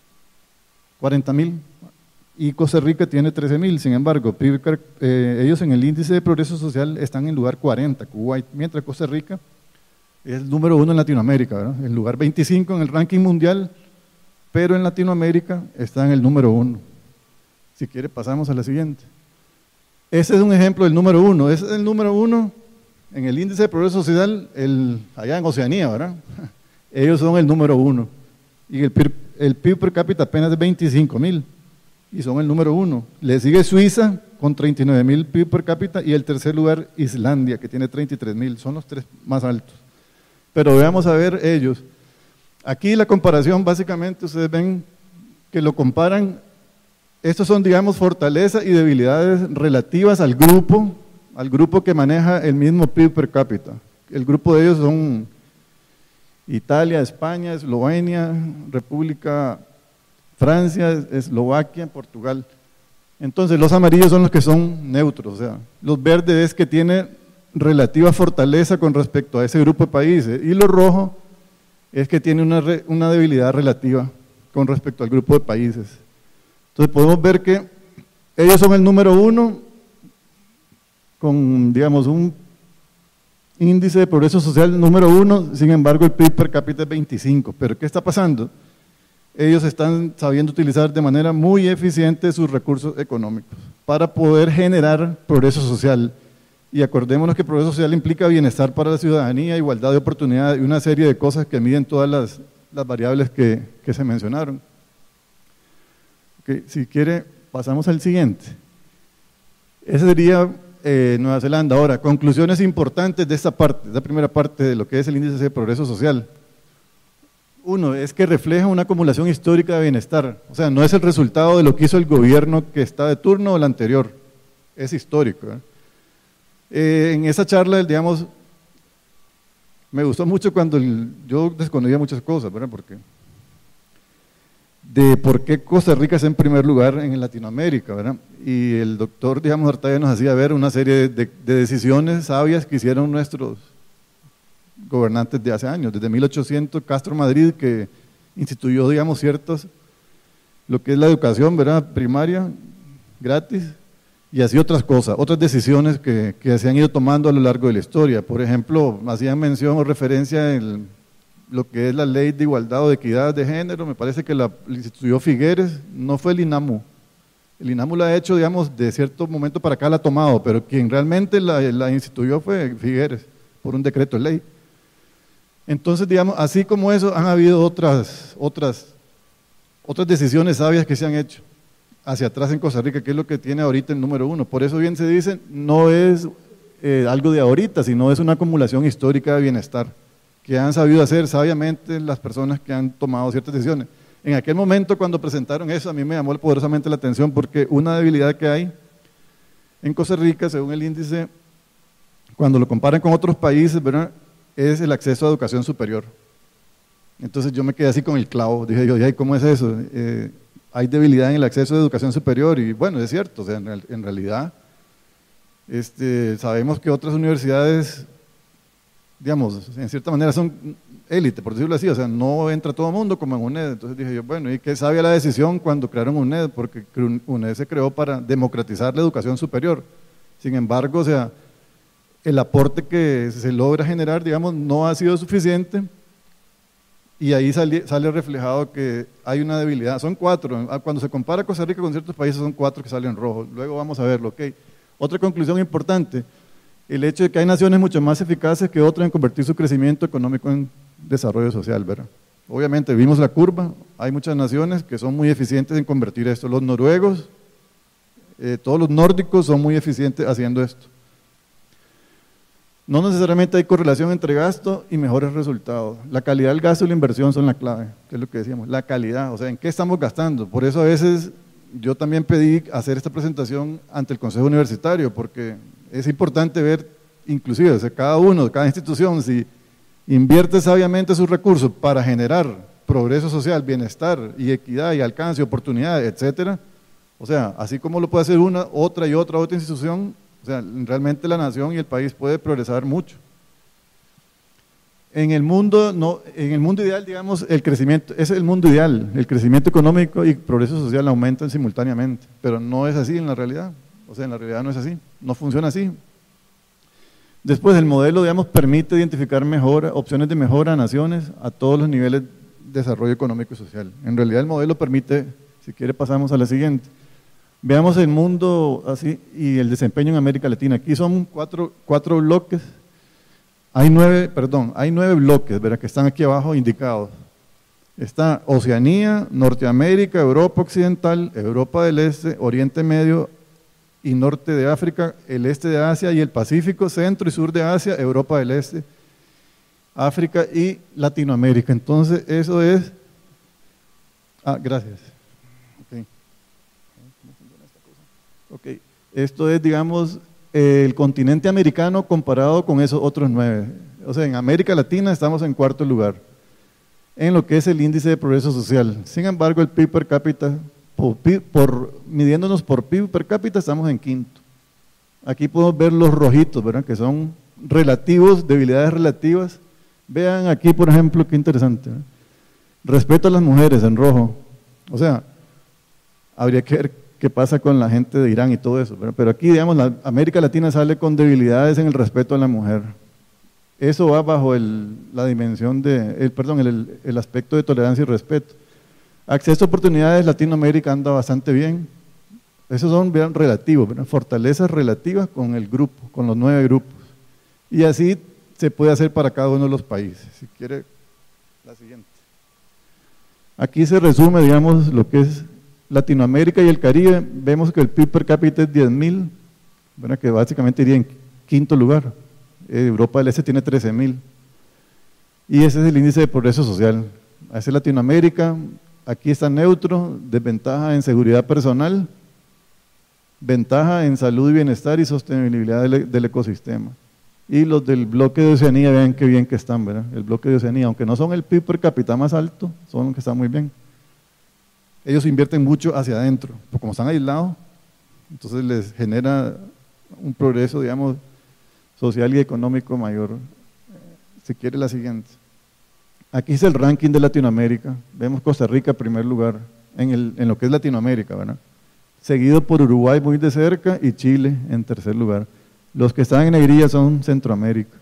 y Costa Rica tiene 13.000, sin embargo, ellos en el índice de progreso social están en lugar 40, Kuwait, mientras Costa Rica es el número 1 en Latinoamérica, ¿verdad? En lugar 25 en el ranking mundial, pero en Latinoamérica está en el número 1. Si quiere pasamos a la siguiente. Ese es un ejemplo del número 1, ese es el número 1 en el índice de progreso social, allá en Oceanía, ¿verdad? Ellos son el número 1, y el PIB per cápita apenas de 25.000. Y son el número 1. Le sigue Suiza con 39.000 PIB per cápita y el tercer lugar Islandia, que tiene 33.000. Son los tres más altos. Pero veamos a ver ellos. Aquí la comparación, básicamente, ustedes ven que lo comparan. Estos son, digamos, fortalezas y debilidades relativas al grupo que maneja el mismo PIB per cápita. El grupo de ellos son Italia, España, Eslovenia, República Francia, Eslovaquia, Portugal. Entonces los amarillos son los que son neutros, o sea, los verdes es que tiene relativa fortaleza con respecto a ese grupo de países, y lo rojo es que tiene una debilidad relativa con respecto al grupo de países. Entonces podemos ver que ellos son el número 1 con, digamos, un índice de progreso social número 1, sin embargo el PIB per cápita es 25. ¿Pero qué está pasando? Ellos están sabiendo utilizar de manera muy eficiente sus recursos económicos para poder generar progreso social. Y acordémonos que progreso social implica bienestar para la ciudadanía, igualdad de oportunidades y una serie de cosas que miden todas las variables que se mencionaron. Okay, si quiere, pasamos al siguiente. Ese sería Nueva Zelanda. Ahora, conclusiones importantes de esta primera parte de lo que es el índice de progreso social. Uno, es que refleja una acumulación histórica de bienestar, o sea, no es el resultado de lo que hizo el gobierno que está de turno o el anterior, es histórico. En esa charla, digamos, me gustó mucho cuando yo desconocía muchas cosas, ¿verdad? De por qué Costa Rica es en primer lugar en Latinoamérica, ¿verdad? Y el doctor, digamos, Artaya nos hacía ver una serie de decisiones sabias que hicieron nuestros gobernantes de hace años, desde 1800 Castro Madrid, que instituyó, digamos, lo que es la educación, ¿verdad?, primaria, gratis, y así otras cosas, otras decisiones que se han ido tomando a lo largo de la historia. Por ejemplo, hacían mención o referencia en lo que es la ley de igualdad o de equidad de género, me parece que la instituyó Figueres, no fue el INAMU. El INAMU la ha hecho, digamos, de cierto momento para acá la ha tomado, pero quien realmente la instituyó fue Figueres, por un decreto de ley. Entonces, digamos, así como eso, han habido otras decisiones sabias que se han hecho hacia atrás en Costa Rica, que es lo que tiene ahorita el número 1. Por eso bien se dice, no es algo de ahorita, sino es una acumulación histórica de bienestar que han sabido hacer sabiamente las personas que han tomado ciertas decisiones. En aquel momento, cuando presentaron eso, a mí me llamó poderosamente la atención, porque una debilidad que hay en Costa Rica, según el índice, cuando lo comparan con otros países, ¿verdad?, es el acceso a educación superior. Entonces yo me quedé así con el clavo, dije yo, ¿cómo es eso? hay debilidad en el acceso a educación superior, y bueno, es cierto, o sea, en realidad sabemos que otras universidades, digamos, en cierta manera son élite, por decirlo así, o sea, no entra todo el mundo como en UNED. Entonces dije yo, bueno, ¿y qué sabía la decisión cuando crearon UNED? Porque UNED se creó para democratizar la educación superior. Sin embargo, o sea, el aporte que se logra generar, digamos, no ha sido suficiente, y ahí sale reflejado que hay una debilidad. Son 4, cuando se compara Costa Rica con ciertos países son 4 que salen rojos, luego vamos a verlo, ¿ok? Otra conclusión importante, el hecho de que hay naciones mucho más eficaces que otras en convertir su crecimiento económico en desarrollo social, ¿verdad? Obviamente vimos la curva, hay muchas naciones que son muy eficientes en convertir esto, los noruegos, todos los nórdicos son muy eficientes haciendo esto. No necesariamente hay correlación entre gasto y mejores resultados. La calidad del gasto y la inversión son la clave, que es lo que decíamos, la calidad, o sea, ¿en qué estamos gastando? Por eso a veces yo también pedí hacer esta presentación ante el Consejo Universitario, porque es importante ver, inclusive, o sea, cada institución, si invierte sabiamente sus recursos para generar progreso social, bienestar y equidad y alcance, oportunidades, etcétera, o sea, así como lo puede hacer una, otra y otra institución, o sea, realmente la nación y el país puede progresar mucho. En el mundo ideal, digamos, el crecimiento, es el mundo ideal, el crecimiento económico y progreso social aumentan simultáneamente, pero no es así en la realidad, o sea, en la realidad no es así, no funciona así. Después, el modelo, digamos, permite identificar opciones de mejora a naciones a todos los niveles de desarrollo económico y social. En realidad el modelo permite, si quiere pasamos a la siguiente. Veamos el mundo así y el desempeño en América Latina. Aquí son cuatro bloques. Hay 9 bloques, ¿verdad?, que están aquí abajo indicados. Está Oceanía, Norteamérica, Europa Occidental, Europa del Este, Oriente Medio y Norte de África, el Este de Asia y el Pacífico, Centro y Sur de Asia, Europa del Este, África y Latinoamérica. Entonces, eso es… gracias. Okay. Esto es, digamos, el continente americano comparado con esos otros 9. O sea, en América Latina estamos en 4º lugar en lo que es el índice de progreso social. Sin embargo, el PIB per cápita, midiéndonos por PIB per cápita, estamos en 5º. Aquí podemos ver los rojitos, ¿verdad?, que son relativos, debilidades relativas. Vean aquí, por ejemplo, qué interesante, ¿verdad? Respeto a las mujeres en rojo. O sea, habría que ver qué pasa con la gente de Irán y todo eso, pero aquí, digamos, la América Latina sale con debilidades en el respeto a la mujer. Eso va bajo la dimensión el aspecto de tolerancia y respeto. Acceso a oportunidades, Latinoamérica anda bastante bien. Esos son, vean, relativos, ¿verdad?, fortalezas relativas con el grupo, con los 9 grupos. Y así se puede hacer para cada uno de los países. Si quiere, la siguiente. Aquí se resume, digamos, lo que es Latinoamérica y el Caribe. Vemos que el PIB per cápita es 10.000, bueno, que básicamente iría en 5º lugar. Europa del Este tiene 13.000. Y ese es el índice de progreso social. Ese es Latinoamérica, aquí está neutro, desventaja en seguridad personal, ventaja en salud y bienestar y sostenibilidad del ecosistema. Y los del bloque de Oceanía, vean qué bien que están, ¿verdad? El bloque de Oceanía, aunque no son el PIB per cápita más alto, son los que están muy bien. Ellos invierten mucho hacia adentro, porque como están aislados, entonces les genera un progreso, digamos, social y económico mayor. Si quiere, la siguiente. Aquí es el ranking de Latinoamérica. Vemos Costa Rica en primer lugar, en lo que es Latinoamérica, ¿verdad?, seguido por Uruguay muy de cerca y Chile en 3er lugar. Los que están en negrilla son Centroamérica.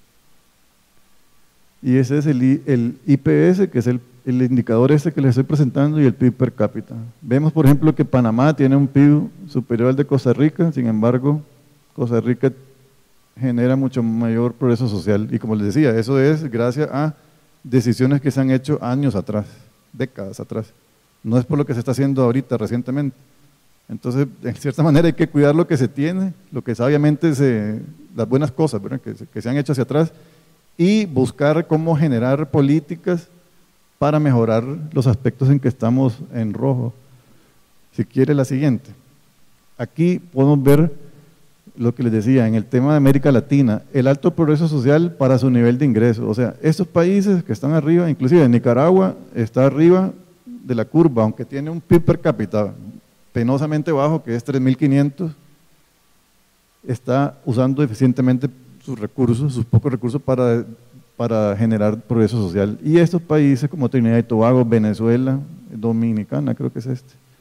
Y ese es el IPS, que es el indicador que les estoy presentando, y el PIB per cápita. Vemos, por ejemplo, que Panamá tiene un PIB superior al de Costa Rica, sin embargo, Costa Rica genera mucho mayor progreso social. Y como les decía, eso es gracias a decisiones que se han hecho años atrás, décadas atrás. No es por lo que se está haciendo ahorita, recientemente. Entonces, en cierta manera hay que cuidar lo que se tiene, lo que sabiamente las buenas cosas, ¿verdad?, que se han hecho hacia atrás, y buscar cómo generar políticas para mejorar los aspectos en que estamos en rojo. Si quiere, la siguiente. Aquí podemos ver lo que les decía, en el tema de América Latina, el alto progreso social para su nivel de ingreso. O sea, estos países que están arriba, inclusive Nicaragua está arriba de la curva, aunque tiene un PIB per cápita penosamente bajo, que es 3.500, está usando eficientemente sus recursos, sus pocos recursos para generar progreso social. Y estos países como Trinidad y Tobago, Venezuela, Dominicana, creo que es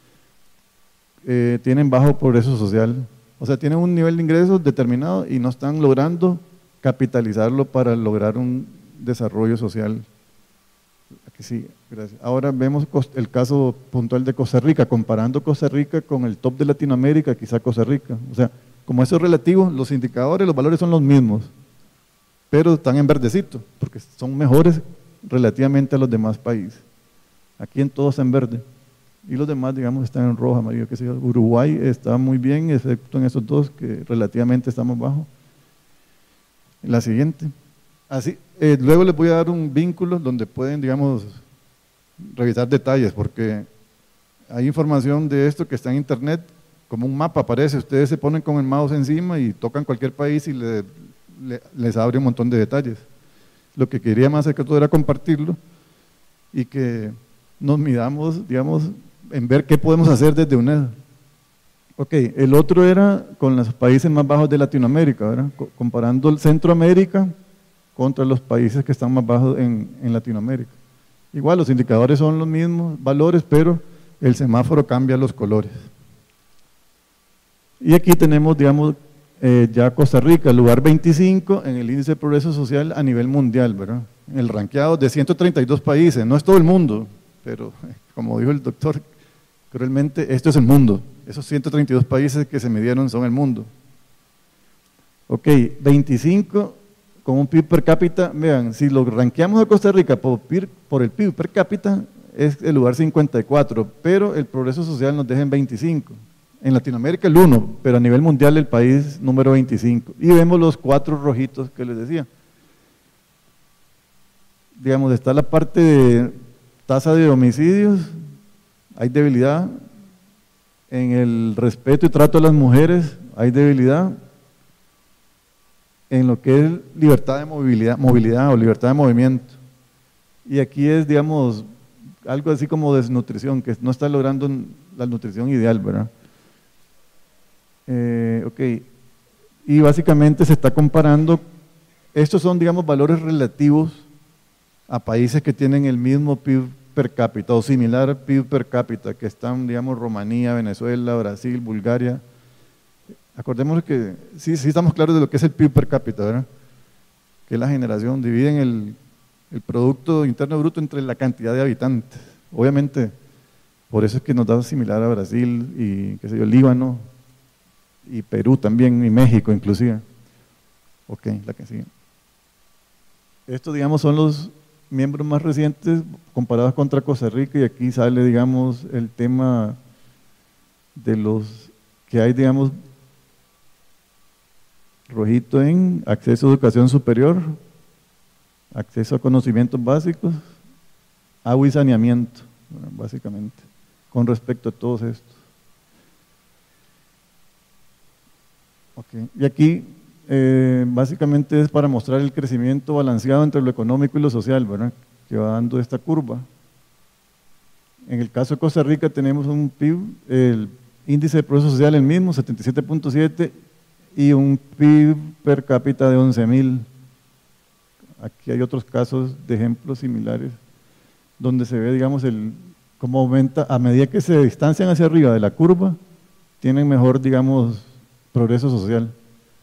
tienen bajo progreso social. O sea, tienen un nivel de ingresos determinado y no están logrando capitalizarlo para lograr un desarrollo social. Aquí sí, gracias. Ahora vemos el caso puntual de Costa Rica, comparando Costa Rica con el top de Latinoamérica, quizá Costa Rica. O sea, como eso es relativo, los indicadores, los valores son los mismos, pero están en verdecito, porque son mejores relativamente a los demás países. Aquí en todo está en verde, y los demás, digamos, están en rojo, amarillo, qué sé yo. Uruguay está muy bien, excepto en esos dos, que relativamente estamos bajo. La siguiente. Así, luego les voy a dar un vínculo donde pueden, digamos, revisar detalles, porque hay información de esto que está en internet, como un mapa aparece, ustedes se ponen con el mouse encima y tocan cualquier país y les abre un montón de detalles. Lo que quería más que todo era compartirlo y que nos midamos, digamos, en ver qué podemos hacer desde UNED. Ok, el otro era con los países más bajos de Latinoamérica, ¿verdad? Comparando Centroamérica contra los países que están más bajos en Latinoamérica. Igual los indicadores son los mismos valores, pero el semáforo cambia los colores. Y aquí tenemos, digamos, ya Costa Rica, lugar 25 en el índice de progreso social a nivel mundial, ¿verdad? En el rankeado de 132 países, no es todo el mundo, pero como dijo el doctor, cruelmente, esto es el mundo. Esos 132 países que se midieron son el mundo. Ok, 25 con un PIB per cápita, vean, si lo rankeamos a Costa Rica por el PIB per cápita, es el lugar 54, pero el progreso social nos deja en 25. En Latinoamérica el 1, pero a nivel mundial el país número 25. Y vemos los 4 rojitos que les decía. Digamos, está la parte de tasa de homicidios, hay debilidad. En el respeto y trato a las mujeres hay debilidad. En lo que es libertad de movilidad o libertad de movimiento. Y aquí es, digamos, algo así como desnutrición, que no está logrando la nutrición ideal, ¿verdad? Ok, y básicamente se está comparando, estos son, digamos, valores relativos a países que tienen el mismo PIB per cápita o similar PIB per cápita, que están, digamos, Rumanía, Venezuela, Brasil, Bulgaria. Acordémonos que sí estamos claros de lo que es el PIB per cápita, ¿verdad? Que es la generación, dividen el Producto Interno Bruto entre la cantidad de habitantes. Obviamente, por eso es que nos da similar a Brasil y, qué sé yo, Líbano, y Perú también, y México inclusive. Ok, la que sigue. Estos, digamos, son los miembros más recientes comparados contra Costa Rica, y aquí sale, digamos, el tema de los que hay, digamos, rojito en acceso a educación superior, acceso a conocimientos básicos, agua y saneamiento, básicamente, con respecto a todos estos. Okay. Y aquí básicamente es para mostrar el crecimiento balanceado entre lo económico y lo social, ¿verdad? Que va dando esta curva. En el caso de Costa Rica tenemos un PIB, el índice de progreso social el mismo, 77.7, y un PIB per cápita de 11.000. Aquí hay otros casos de ejemplos similares, donde se ve, digamos, cómo aumenta, a medida que se distancian hacia arriba de la curva, tienen mejor, digamos, progreso social.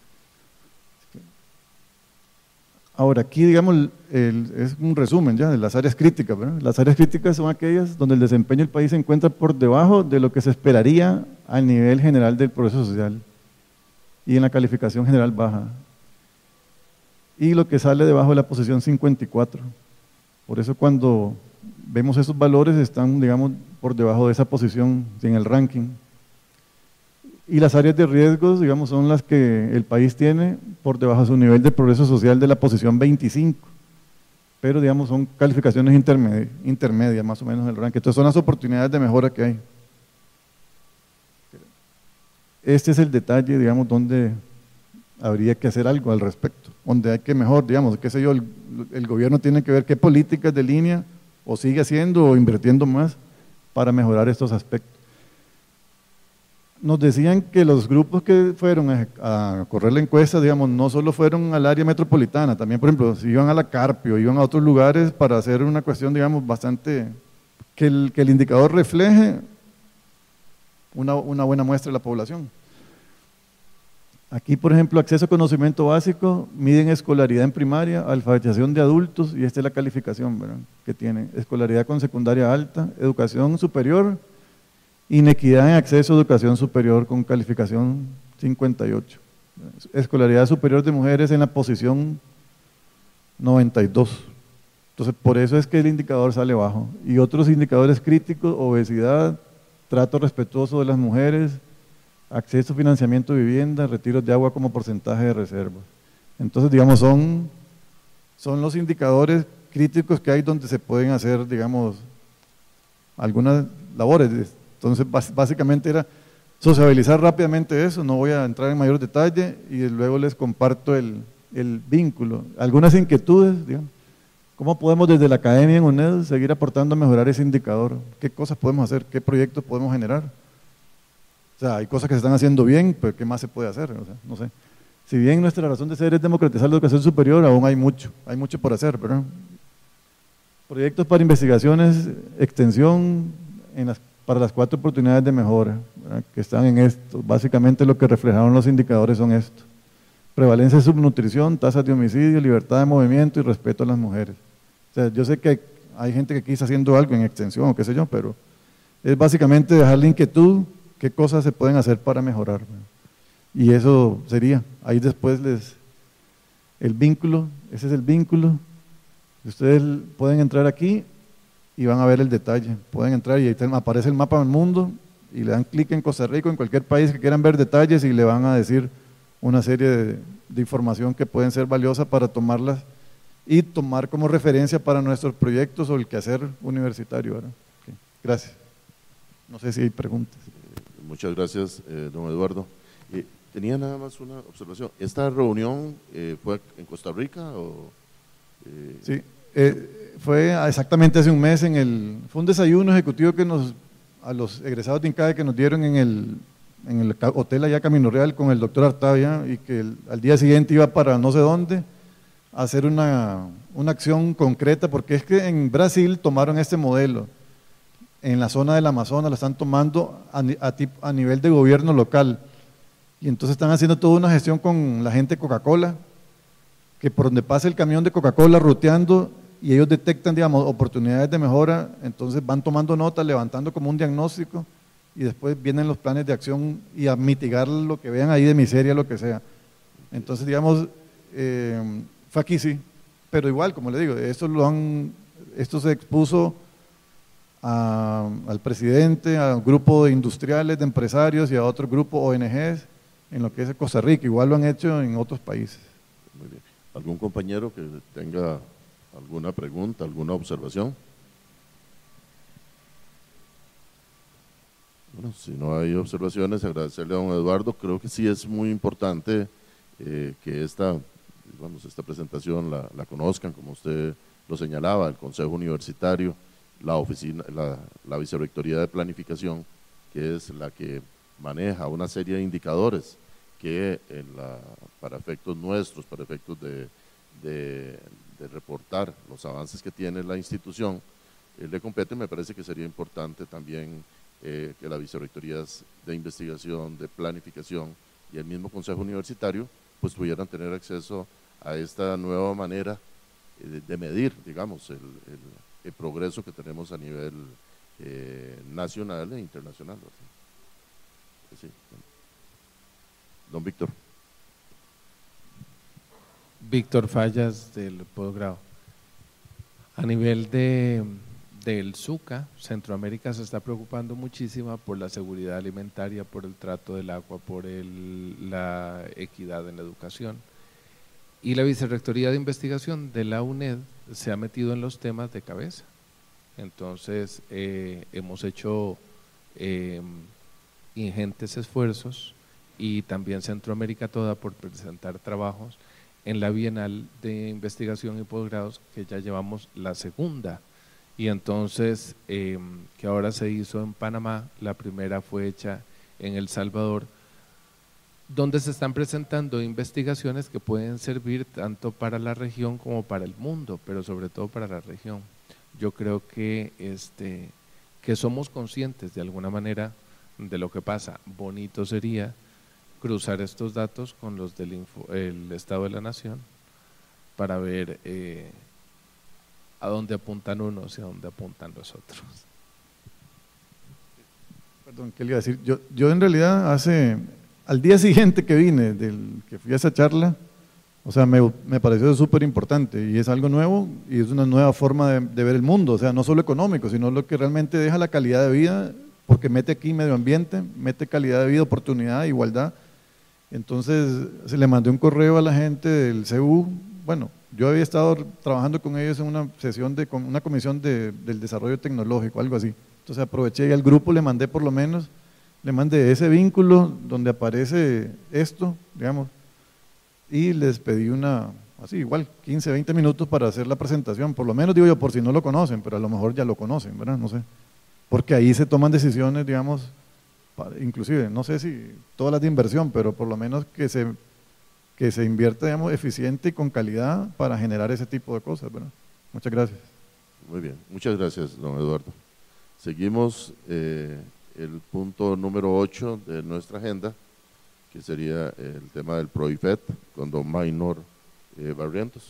Ahora, aquí, digamos, es un resumen ya de las áreas críticas, ¿verdad? Las áreas críticas son aquellas donde el desempeño del país se encuentra por debajo de lo que se esperaría al nivel general del progreso social y en la calificación general baja. Y lo que sale debajo de la posición 54. Por eso cuando vemos esos valores están, digamos, por debajo de esa posición en el ranking. Y las áreas de riesgos, digamos, son las que el país tiene por debajo de su nivel de progreso social de la posición 25. Pero, digamos, son calificaciones intermedias más o menos en el ranking. Entonces son las oportunidades de mejora que hay. Este es el detalle, digamos, donde habría que hacer algo al respecto, donde hay que mejor, digamos, qué sé yo, el gobierno tiene que ver qué políticas de línea o sigue haciendo o invirtiendo más para mejorar estos aspectos. Nos decían que los grupos que fueron a correr la encuesta, digamos, no solo fueron al área metropolitana, también, por ejemplo, si iban a la Carpio, iban a otros lugares para hacer una cuestión, digamos, bastante, que el indicador refleje una buena muestra de la población. Aquí, por ejemplo, acceso a conocimiento básico, miden escolaridad en primaria, alfabetización de adultos, y esta es la calificación, ¿verdad?, que tienen, escolaridad con secundaria alta, educación superior, inequidad en acceso a educación superior con calificación 58, escolaridad superior de mujeres en la posición 92. Entonces, por eso es que el indicador sale bajo. Y otros indicadores críticos, obesidad, trato respetuoso de las mujeres, acceso a financiamiento de vivienda, retiros de agua como porcentaje de reserva. Entonces, digamos, son los indicadores críticos que hay donde se pueden hacer, digamos, algunas labores. Entonces, básicamente era sociabilizar rápidamente eso, no voy a entrar en mayor detalle, y luego les comparto el vínculo. Algunas inquietudes, digamos, ¿cómo podemos desde la academia en UNED seguir aportando a mejorar ese indicador? ¿Qué cosas podemos hacer? ¿Qué proyectos podemos generar? O sea, hay cosas que se están haciendo bien, pero ¿qué más se puede hacer? O sea, no sé. Si bien nuestra razón de ser es democratizar la educación superior, aún hay mucho por hacer, ¿verdad? Proyectos para investigaciones, extensión para las 4 oportunidades de mejora, ¿verdad?, que están en esto. Básicamente lo que reflejaron los indicadores son estos: prevalencia de subnutrición, tasas de homicidio, libertad de movimiento y respeto a las mujeres. O sea, yo sé que hay gente que aquí está haciendo algo en extensión o qué sé yo, pero es básicamente dejar la inquietud, qué cosas se pueden hacer para mejorar, ¿verdad? Y eso sería, ahí después el vínculo, ese es el vínculo. Ustedes pueden entrar aquí y van a ver el detalle, pueden entrar y ahí aparece el mapa del mundo y le dan clic en Costa Rica, en cualquier país que quieran ver detalles, y le van a decir una serie de información que pueden ser valiosas para tomarlas y tomar como referencia para nuestros proyectos o el quehacer universitario, ¿verdad? Okay. Gracias. No sé si hay preguntas. Muchas gracias, don Eduardo. Tenía nada más una observación. ¿Esta reunión fue en Costa Rica o...? Sí, fue exactamente hace un mes, fue un desayuno ejecutivo que a los egresados de INCAE que nos dieron en el hotel allá Camino Real con el doctor Artavia, y que al día siguiente iba para no sé dónde a hacer una acción concreta, porque es que en Brasil tomaron este modelo, en la zona del Amazonas lo están tomando a nivel de gobierno local, y entonces están haciendo toda una gestión con la gente de Coca-Cola, que por donde pasa el camión de Coca-Cola ruteando, y ellos detectan, digamos, oportunidades de mejora, entonces van tomando nota, levantando como un diagnóstico, y después vienen los planes de acción y a mitigar lo que vean ahí de miseria, lo que sea. Entonces, digamos, fue aquí sí, pero igual, como le digo, esto se expuso al presidente, a un grupo de industriales, de empresarios y a otro grupo ONGs en lo que es Costa Rica. Igual lo han hecho en otros países. Muy bien. ¿Algún compañero que tenga alguna pregunta, alguna observación? Bueno, si no hay observaciones, agradecerle a don Eduardo. Creo que sí es muy importante que esta presentación la conozcan, como usted lo señalaba, el Consejo Universitario, la oficina, la Vicerrectoría de Planificación, que es la que maneja una serie de indicadores que para efectos nuestros, para efectos de reportar los avances que tiene la institución, le compete. Me parece que sería importante también que las vicerrectorías de investigación, de planificación y el mismo Consejo Universitario pues pudieran tener acceso a esta nueva manera de medir, digamos, el progreso que tenemos a nivel nacional e internacional. Sí. Don Víctor. Víctor Fallas, del posgrado. A nivel del SUCA, Centroamérica se está preocupando muchísimo por la seguridad alimentaria, por el trato del agua, por la equidad en la educación. Y la Vicerrectoría de Investigación de la UNED se ha metido en los temas de cabeza. Entonces, hemos hecho ingentes esfuerzos, y también Centroamérica toda, por presentar trabajos en la Bienal de Investigación y Posgrados, que ya llevamos la segunda, Y entonces, que ahora se hizo en Panamá, la primera fue hecha en El Salvador, donde se están presentando investigaciones que pueden servir tanto para la región como para el mundo, pero sobre todo para la región. Yo creo que somos conscientes de alguna manera de lo que pasa. Bonito sería cruzar estos datos con los del el Estado de la Nación para ver a dónde apuntan unos y a dónde apuntan los otros. Perdón, ¿qué le iba a decir? Yo en realidad al día siguiente que vine, que fui a esa charla, o sea, me pareció súper importante y es algo nuevo y es una nueva forma de ver el mundo, o sea, no solo económico, sino lo que realmente deja la calidad de vida, porque mete aquí medio ambiente, mete calidad de vida, oportunidad, igualdad. Entonces, se le mandé un correo a la gente del CU. Bueno, yo había estado trabajando con ellos en una sesión con una comisión del desarrollo tecnológico, algo así. Entonces aproveché y al grupo le mandé le mandé ese vínculo donde aparece esto, digamos, y les pedí así igual, 15, 20 minutos para hacer la presentación, por lo menos digo yo, por si no lo conocen, pero a lo mejor ya lo conocen, ¿verdad? No sé, porque ahí se toman decisiones, digamos, inclusive, no sé si todas las de inversión, pero por lo menos que se invierta, digamos, eficiente y con calidad para generar ese tipo de cosas, ¿verdad? Muchas gracias. Muy bien, muchas gracias, don Eduardo. Seguimos el punto número 8 de nuestra agenda, que sería el tema del PROIFET, con don Maynor Barrientos.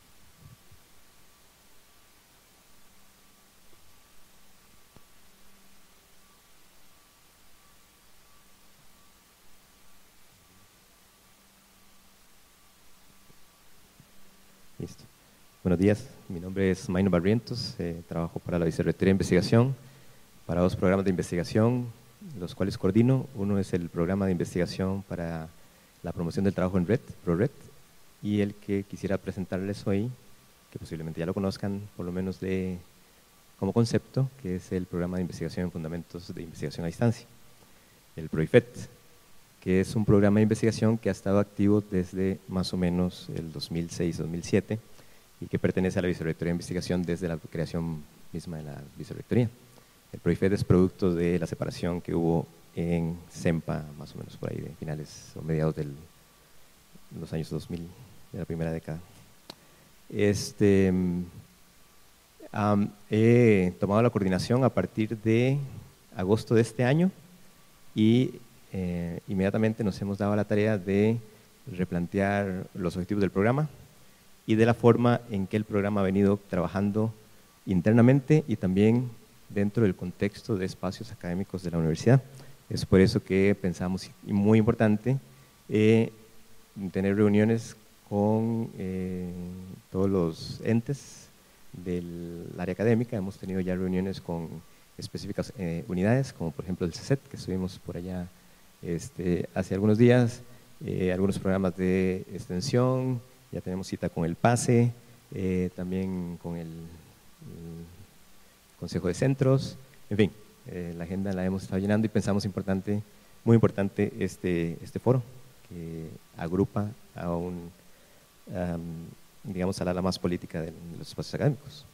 Listo. Buenos días, mi nombre es Maynor Barrientos, trabajo para la Vicerrectoría de Investigación, para 2 programas de investigación, los cuales coordino. Uno es el programa de investigación para la promoción del trabajo en red, ProRed, y el que quisiera presentarles hoy, que posiblemente ya lo conozcan, por lo menos como concepto, que es el programa de investigación en fundamentos de investigación a distancia, el PROIFET, que es un programa de investigación que ha estado activo desde más o menos el 2006-2007 y que pertenece a la Vicerrectoría de Investigación desde la creación misma de la Vicerrectoría. El PROIFET es producto de la separación que hubo en CEMPA, más o menos por ahí, de finales o mediados de los años 2000, de la primera década. He tomado la coordinación a partir de agosto de este año y inmediatamente nos hemos dado la tarea de replantear los objetivos del programa y de la forma en que el programa ha venido trabajando internamente y también dentro del contexto de espacios académicos de la universidad. Es por eso que pensamos, y muy importante, tener reuniones con todos los entes del área académica. Hemos tenido ya reuniones con específicas unidades, como por ejemplo el CECET, que estuvimos por allá hace algunos días, algunos programas de extensión, ya tenemos cita con el PASE, también con el Consejo de Centros, en fin, la agenda la hemos estado llenando y pensamos muy importante este foro, que agrupa digamos, al ala más política de los espacios académicos.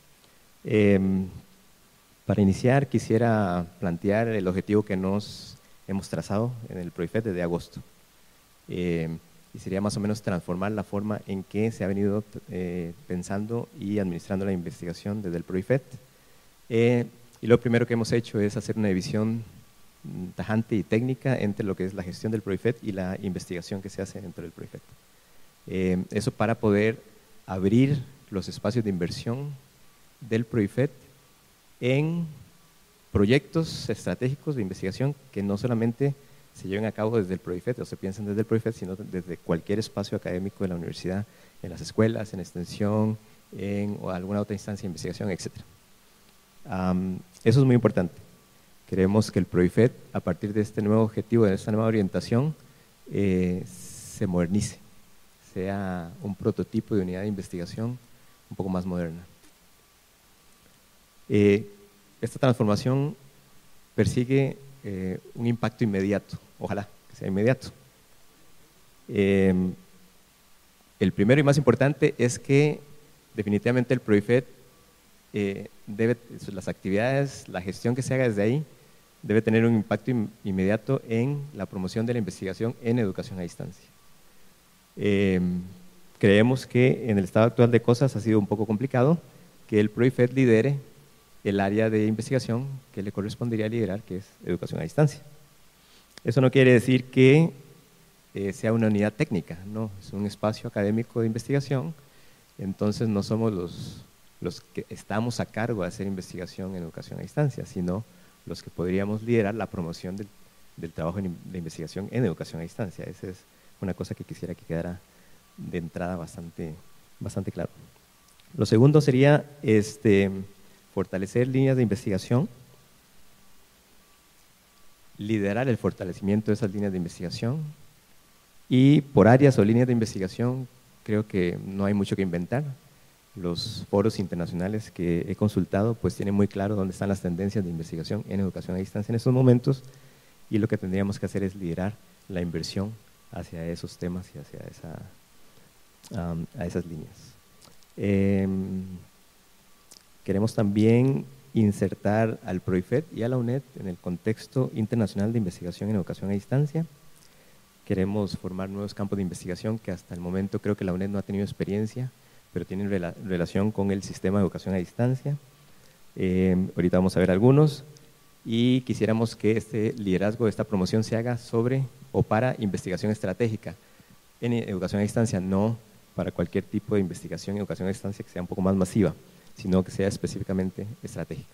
Para iniciar, quisiera plantear el objetivo que nos hemos trazado en el PROIFET desde agosto. Y sería más o menos transformar la forma en que se ha venido pensando y administrando la investigación desde el PROIFET. Y lo primero que hemos hecho es hacer una división tajante y técnica entre lo que es la gestión del PROIFET y la investigación que se hace dentro del PROIFET. Eso para poder abrir los espacios de inversión del PROIFET en proyectos estratégicos de investigación que no solamente se lleven a cabo desde el PROIFET o se piensan desde el PROIFET, sino desde cualquier espacio académico de la universidad, en las escuelas, en extensión, o alguna otra instancia de investigación, etc. Eso es muy importante. Queremos que el PROIFET, a partir de este nuevo objetivo, de esta nueva orientación, se modernice, sea un prototipo de unidad de investigación un poco más moderna. Esta transformación persigue un impacto inmediato, ojalá que sea inmediato. El primero y más importante es que definitivamente el PROIFET las actividades, la gestión que se haga desde ahí, debe tener un impacto inmediato en la promoción de la investigación en educación a distancia. Creemos que en el estado actual de cosas ha sido un poco complicado que el PROIFED lidere el área de investigación que le correspondería liderar, que es educación a distancia. Eso no quiere decir que sea una unidad técnica, no, es un espacio académico de investigación, entonces no somos los que estamos a cargo de hacer investigación en educación a distancia, sino los que podríamos liderar la promoción del trabajo de investigación en educación a distancia. Esa es una cosa que quisiera que quedara de entrada bastante claro. Lo segundo sería fortalecer líneas de investigación, liderar el fortalecimiento de esas líneas de investigación, y por áreas o líneas de investigación creo que no hay mucho que inventar. Los foros internacionales que he consultado pues tienen muy claro dónde están las tendencias de investigación en educación a distancia en estos momentos, y lo que tendríamos que hacer es liderar la inversión hacia esos temas y hacia a esas líneas. Queremos también insertar al PROIFED y a la UNED en el contexto internacional de investigación en educación a distancia. Queremos formar nuevos campos de investigación que hasta el momento creo que la UNED no ha tenido experiencia, pero tienen relación con el sistema de educación a distancia. Ahorita vamos a ver algunos, y quisiéramos que este liderazgo, esta promoción se haga sobre o para investigación estratégica en educación a distancia, no para cualquier tipo de investigación en educación a distancia que sea un poco más masiva, sino que sea específicamente estratégica.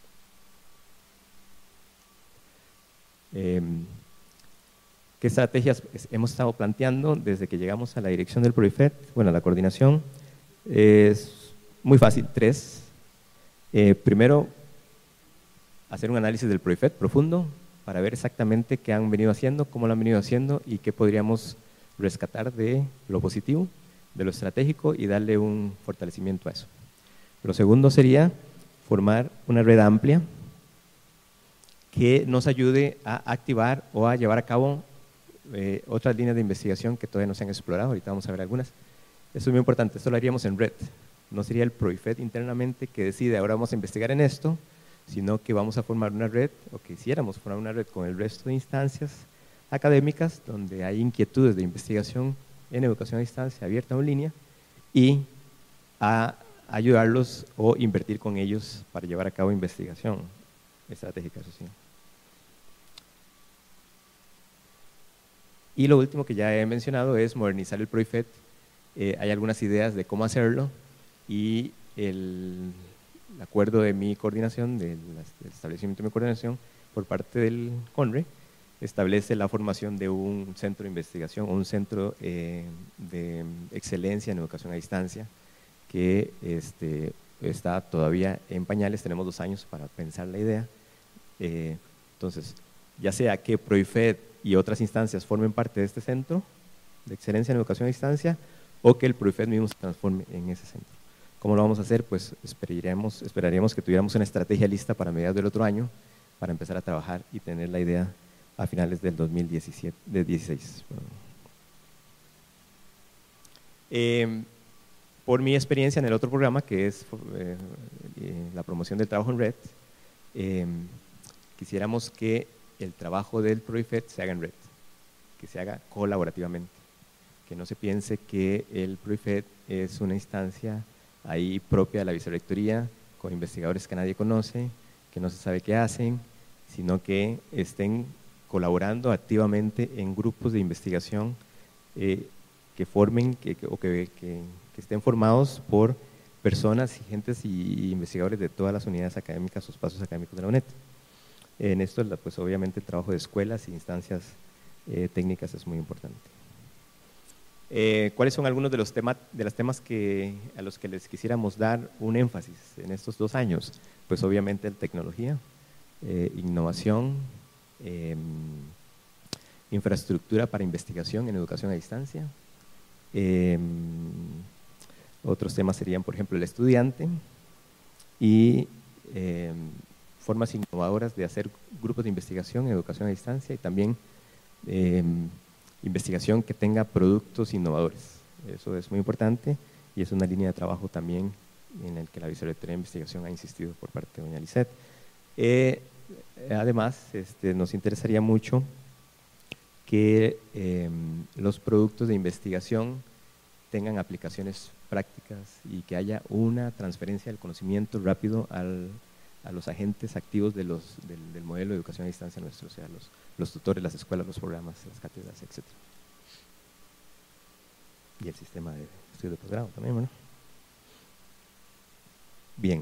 ¿Qué estrategias hemos estado planteando desde que llegamos a la dirección del PROIFED? Bueno, la coordinación es muy fácil, 3. Primero, hacer un análisis del PROIFED profundo para ver exactamente qué han venido haciendo, cómo lo han venido haciendo y qué podríamos rescatar de lo positivo, de lo estratégico, y darle un fortalecimiento a eso. Lo segundo sería formar una red amplia que nos ayude a activar o a llevar a cabo otras líneas de investigación que todavía no se han explorado. Ahorita vamos a ver algunas. Eso es muy importante, esto lo haríamos en red. No sería el PROIFED internamente que decide ahora vamos a investigar en esto, sino que vamos a formar una red, o que quisiéramos formar una red con el resto de instancias académicas donde hay inquietudes de investigación en educación a distancia abierta o en línea, y a ayudarlos o invertir con ellos para llevar a cabo investigación estratégica, eso sí. Y lo último que ya he mencionado es modernizar el PROIFED. Hay algunas ideas de cómo hacerlo, y el acuerdo de mi coordinación, del establecimiento de mi coordinación por parte del CONRE, establece la formación de un centro de investigación o un centro de excelencia en educación a distancia que está todavía en pañales. Tenemos 2 años para pensar la idea. Entonces, ya sea que PROIFED y otras instancias formen parte de este centro de excelencia en educación a distancia, o que el PROIFED mismo se transforme en ese centro. ¿Cómo lo vamos a hacer? Pues esperaríamos que tuviéramos una estrategia lista para mediados del otro año para empezar a trabajar y tener la idea a finales del 2016. Por mi experiencia en el otro programa, que es la promoción del trabajo en red, quisiéramos que el trabajo del PROIFED se haga en red, que se haga colaborativamente, que no se piense que el PROIFED es una instancia ahí propia de la vicerrectoría, con investigadores que nadie conoce, que no se sabe qué hacen, sino que estén colaborando activamente en grupos de investigación que formen, que estén formados por personas y gentes y investigadores de todas las unidades académicas o espacios académicos de la UNED. En esto, pues obviamente el trabajo de escuelas e instancias técnicas es muy importante. ¿Cuáles son algunos de los temas a los que les quisiéramos dar un énfasis en estos 2 años? Pues obviamente tecnología, innovación, infraestructura para investigación en educación a distancia. Otros temas serían, por ejemplo, el estudiante y formas innovadoras de hacer grupos de investigación en educación a distancia, y también investigación que tenga productos innovadores. Eso es muy importante y es una línea de trabajo también en el que la Vicerrectoría de Investigación ha insistido por parte de doña Lisette. Además, nos interesaría mucho que los productos de investigación tengan aplicaciones prácticas y que haya una transferencia del conocimiento rápido a los agentes activos del modelo de educación a distancia nuestro, o sea, los tutores, las escuelas, los programas, las cátedras, etc. Y el sistema de estudio de posgrado también, ¿no? Bien,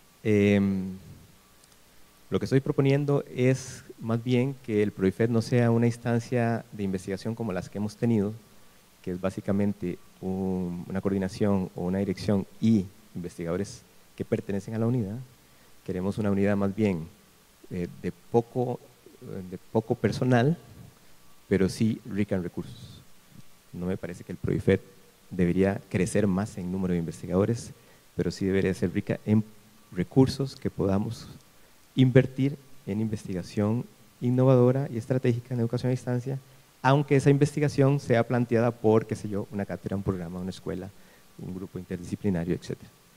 lo que estoy proponiendo es más bien que el PROIFET no sea una instancia de investigación como las que hemos tenido, que es básicamente una coordinación o una dirección y investigadores que pertenecen a la unidad. Queremos una unidad más bien de poco personal, pero sí rica en recursos. No me parece que el PROIFET debería crecer más en número de investigadores, pero sí debería ser rica en recursos que podamos invertir en investigación innovadora y estratégica en educación a distancia, aunque esa investigación sea planteada por, qué sé yo, una cátedra, un programa, una escuela, un grupo interdisciplinario, etc.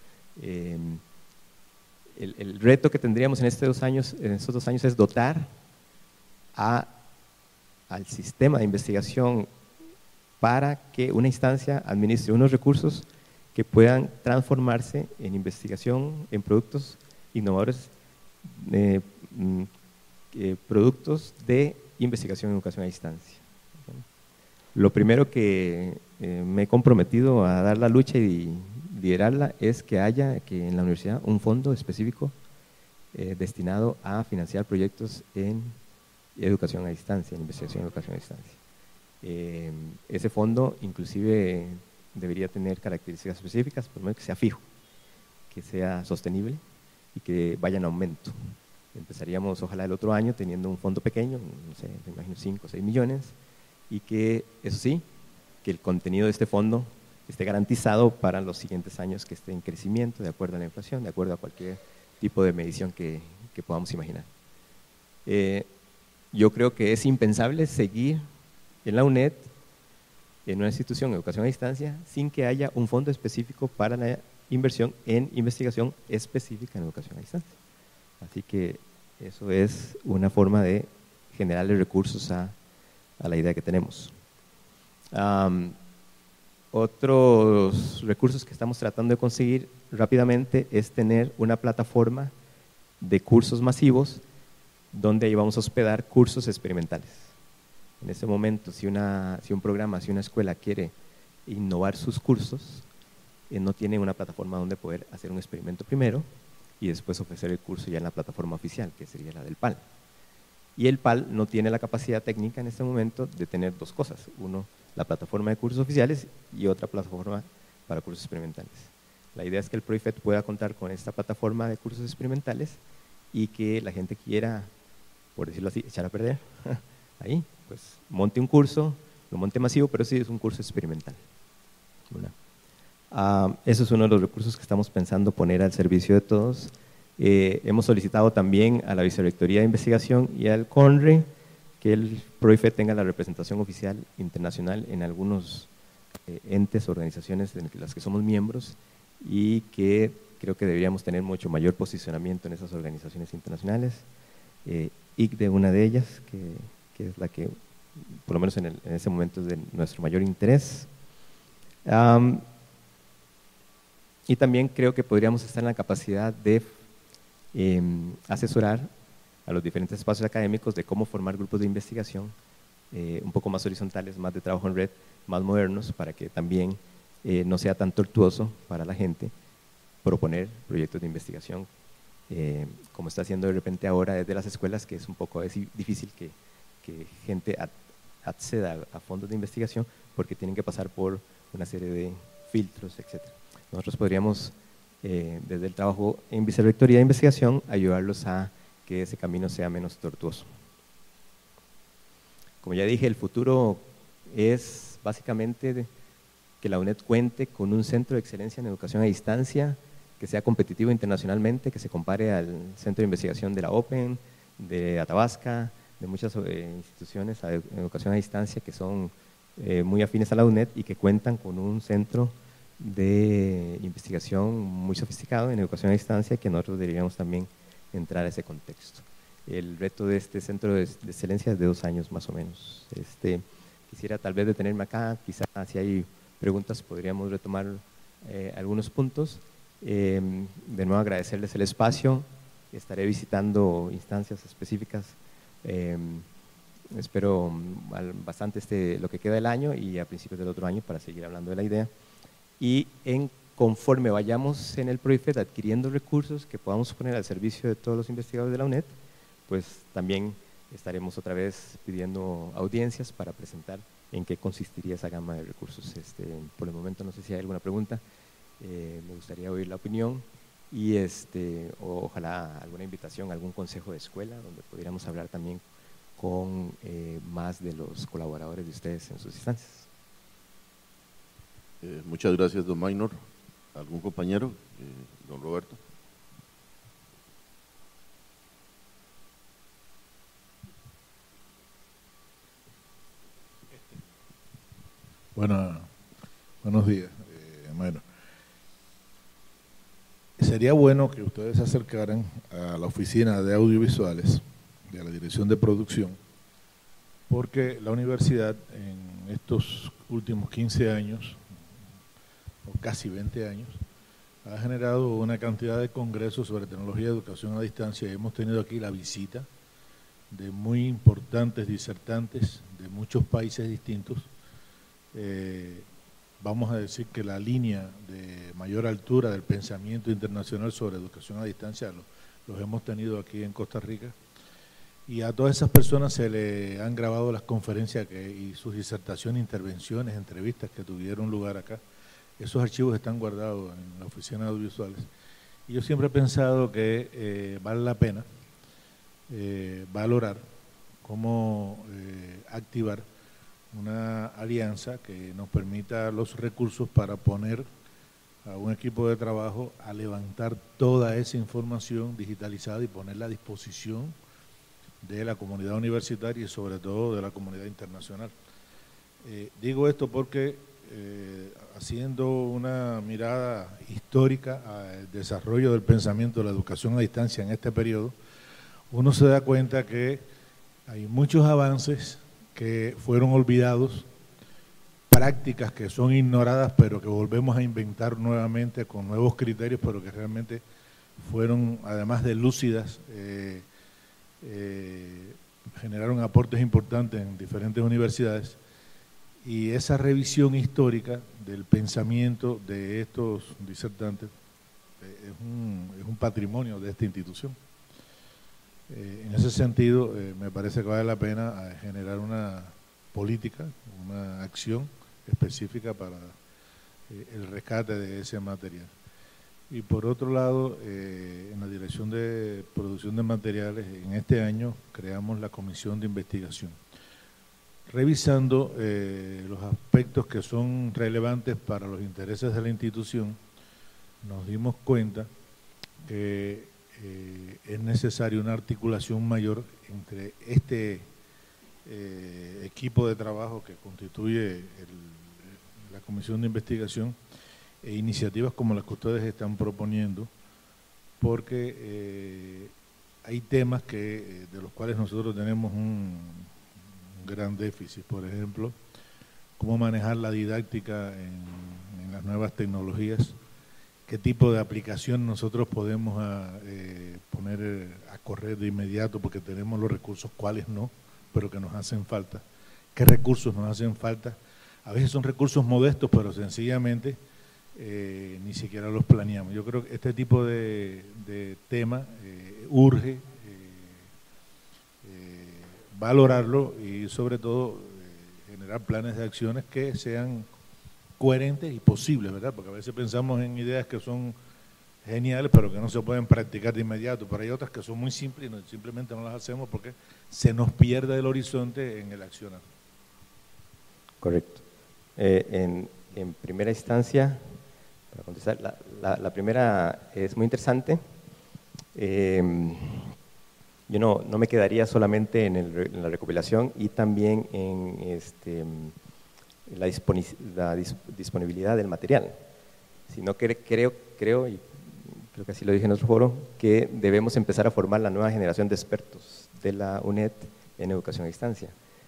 El reto que tendríamos en estos 2 años es dotar al sistema de investigación para que una instancia administre unos recursos que puedan transformarse en investigación, en productos innovadores, productos de investigación en educación a distancia. Lo primero que me he comprometido a dar la lucha y liderarla es que haya en la universidad un fondo específico destinado a financiar proyectos en educación a distancia, en investigación en educación a distancia. Ese fondo inclusive debería tener características específicas, por lo menos que sea fijo, que sea sostenible y que vaya en aumento. Empezaríamos ojalá el otro año teniendo un fondo pequeño, no sé, me imagino 5 o 6 millones, y que, eso sí, que el contenido de este fondo esté garantizado para los siguientes años, que esté en crecimiento de acuerdo a la inflación, de acuerdo a cualquier tipo de medición que podamos imaginar. Yo creo que es impensable seguir en la UNED, en una institución de educación a distancia, sin que haya un fondo específico para la inversión en investigación específica en educación a distancia. Así que eso es una forma de generarle recursos a la idea que tenemos. Otros recursos que estamos tratando de conseguir rápidamente es tener una plataforma de cursos masivos donde ahí vamos a hospedar cursos experimentales. En ese momento, si un programa, si una escuela quiere innovar sus cursos, no tiene una plataforma donde poder hacer un experimento primero y después ofrecer el curso ya en la plataforma oficial, que sería la del PAL. Y el PAL no tiene la capacidad técnica en este momento de tener 2 cosas. Uno, la plataforma de cursos oficiales y otra plataforma para cursos experimentales. La idea es que el PROIFET pueda contar con esta plataforma de cursos experimentales y que la gente quiera, por decirlo así, echar a perder, ahí, pues monte un curso, lo monte masivo, pero sí es un curso experimental. Eso es uno de los recursos que estamos pensando poner al servicio de todos. Hemos solicitado también a la Vicerrectoría de Investigación y al CONRE que el PROIFET tenga la representación oficial internacional en algunos entes, organizaciones en las que somos miembros, y que creo que deberíamos tener mucho mayor posicionamiento en esas organizaciones internacionales. ICDE, una de ellas, que es la que por lo menos en ese momento es de nuestro mayor interés. Y también creo que podríamos estar en la capacidad de asesorar a los diferentes espacios académicos de cómo formar grupos de investigación un poco más horizontales, más de trabajo en red, más modernos, para que también no sea tan tortuoso para la gente proponer proyectos de investigación, como está haciendo de repente ahora desde las escuelas, que es un poco difícil que gente acceda a fondos de investigación porque tienen que pasar por una serie de filtros, etc. Nosotros podríamos, desde el trabajo en Vicerrectoría de Investigación, ayudarlos a que ese camino sea menos tortuoso. Como ya dije, el futuro es básicamente que la UNED cuente con un centro de excelencia en educación a distancia, que sea competitivo internacionalmente, que se compare al centro de investigación de la Open, de Athabasca, de muchas instituciones en educación a distancia que son muy afines a la UNED y que cuentan con un centro de investigación muy sofisticado en educación a distancia, que nosotros deberíamos también entrar a ese contexto. El reto de este centro de excelencia es de 2 años más o menos. Quisiera tal vez detenerme acá, quizás si hay preguntas podríamos retomar algunos puntos. De nuevo agradecerles el espacio, estaré visitando instancias específicas, espero bastante lo que queda del año y a principios del otro año para seguir hablando de la idea. Y conforme vayamos en el PROIFET adquiriendo recursos que podamos poner al servicio de todos los investigadores de la UNED, pues también estaremos otra vez pidiendo audiencias para presentar en qué consistiría esa gama de recursos. Por el momento no sé si hay alguna pregunta, me gustaría oír la opinión y ojalá alguna invitación, algún consejo de escuela donde pudiéramos hablar también con más de los colaboradores de ustedes en sus instancias. Muchas gracias, don Maynor. ¿Algún compañero? Don Roberto. Buenos días, Maynor. Sería bueno que ustedes se acercaran a la oficina de audiovisuales de la Dirección de Producción, porque la universidad en estos últimos 15 años, o casi 20 años, ha generado una cantidad de congresos sobre tecnología de educación a distancia y hemos tenido aquí la visita de muy importantes disertantes de muchos países distintos. Vamos a decir que la línea de mayor altura del pensamiento internacional sobre educación a distancia los hemos tenido aquí en Costa Rica, y a todas esas personas se le han grabado las conferencias y sus disertaciones, intervenciones, entrevistas que tuvieron lugar acá. Esos archivos están guardados en la oficina de audiovisuales y yo siempre he pensado que vale la pena valorar cómo activar una alianza que nos permita los recursos para poner a un equipo de trabajo a levantar toda esa información digitalizada y ponerla a disposición de la comunidad universitaria y sobre todo de la comunidad internacional. Digo esto porque haciendo una mirada histórica al desarrollo del pensamiento de la educación a distancia en este periodo, uno se da cuenta que hay muchos avances que fueron olvidados, prácticas que son ignoradas pero que volvemos a inventar nuevamente con nuevos criterios, pero que realmente fueron, además de lúcidas, generaron aportes importantes en diferentes universidades, y esa revisión histórica del pensamiento de estos disertantes es un patrimonio de esta institución. En ese sentido, me parece que vale la pena generar una política, una acción específica para el rescate de ese material. Y por otro lado, en la Dirección de Producción de Materiales, en este año creamos la Comisión de Investigación, revisando los aspectos que son relevantes para los intereses de la institución. Nos dimos cuenta que es necesaria una articulación mayor entre este equipo de trabajo que constituye la Comisión de Investigación e iniciativas como las que ustedes están proponiendo, porque hay temas de los cuales nosotros tenemos un gran déficit. Por ejemplo, cómo manejar la didáctica en las nuevas tecnologías, qué tipo de aplicación nosotros podemos poner a correr de inmediato porque tenemos los recursos, cuáles no, pero que nos hacen falta, qué recursos nos hacen falta. A veces son recursos modestos, pero sencillamente ni siquiera los planeamos. Yo creo que este tipo de tema urge valorarlo y sobre todo generar planes de acciones que sean coherentes y posibles, ¿verdad? Porque a veces pensamos en ideas que son geniales pero que no se pueden practicar de inmediato, pero hay otras que son muy simples y simplemente no las hacemos porque se nos pierde el horizonte en el accionar. Correcto. En primera instancia, para contestar, la primera es muy interesante. Yo no me quedaría solamente en la recopilación y también en la disponibilidad del material. sino que creo, y creo que así lo dije en otro foro, que debemos empezar a formar la nueva generación de expertos de la UNED en educación a distancia.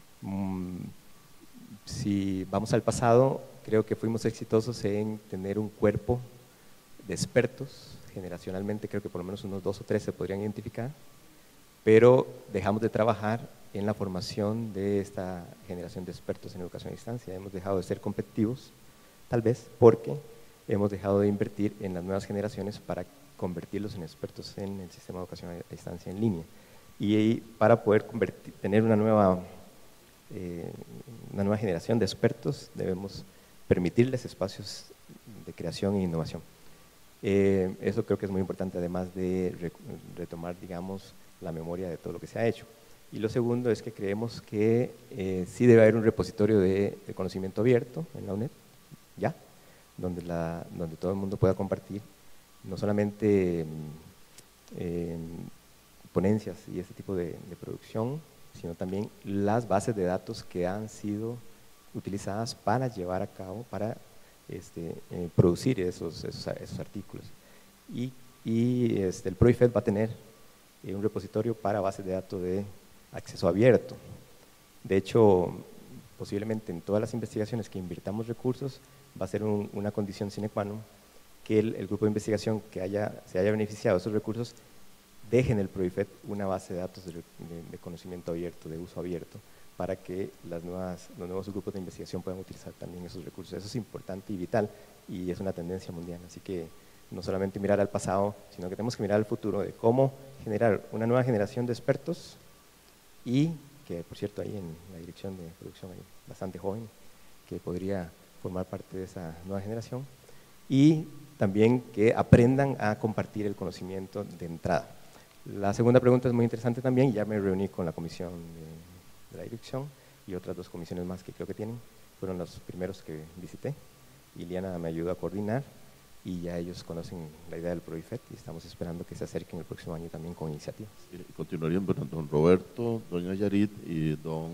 Si vamos al pasado, creo que fuimos exitosos en tener un cuerpo de expertos, generacionalmente creo que por lo menos unos 2 o 3 se podrían identificar, pero dejamos de trabajar en la formación de esta generación de expertos en educación a distancia. Hemos dejado de ser competitivos, tal vez porque hemos dejado de invertir en las nuevas generaciones para convertirlos en expertos en el sistema de educación a distancia en línea. Y para poder tener una nueva generación de expertos, debemos permitirles espacios de creación e innovación. Eso creo que es muy importante, además de retomar, digamos, la memoria de todo lo que se ha hecho. Y lo segundo es que creemos que sí debe haber un repositorio de conocimiento abierto en la UNED, ya, donde todo el mundo pueda compartir, no solamente ponencias y este tipo de producción, sino también las bases de datos que han sido utilizadas para llevar a cabo, para producir esos artículos. Y el PROIFED va a tener un repositorio para bases de datos de acceso abierto. De hecho, posiblemente en todas las investigaciones que invirtamos recursos, va a ser una condición sine qua non que el grupo de investigación que se haya beneficiado de esos recursos deje en el PROIFED una base de datos de conocimiento abierto, de uso abierto, para que los nuevos grupos de investigación puedan utilizar también esos recursos. Eso es importante y vital, y es una tendencia mundial. Así que no solamente mirar al pasado, sino que tenemos que mirar al futuro de cómo generar una nueva generación de expertos, y que, por cierto, ahí en la dirección de producción hay bastante joven que podría formar parte de esa nueva generación, y también que aprendan a compartir el conocimiento de entrada. La segunda pregunta es muy interesante también. Ya me reuní con la comisión de la dirección y otras 2 comisiones más que creo que tienen. Fueron los primeros que visité. Iliana me ayudó a coordinar y ya ellos conocen la idea del PROIFED y estamos esperando que se acerquen el próximo año también con iniciativas. Continuarían don Roberto, doña Yarit y don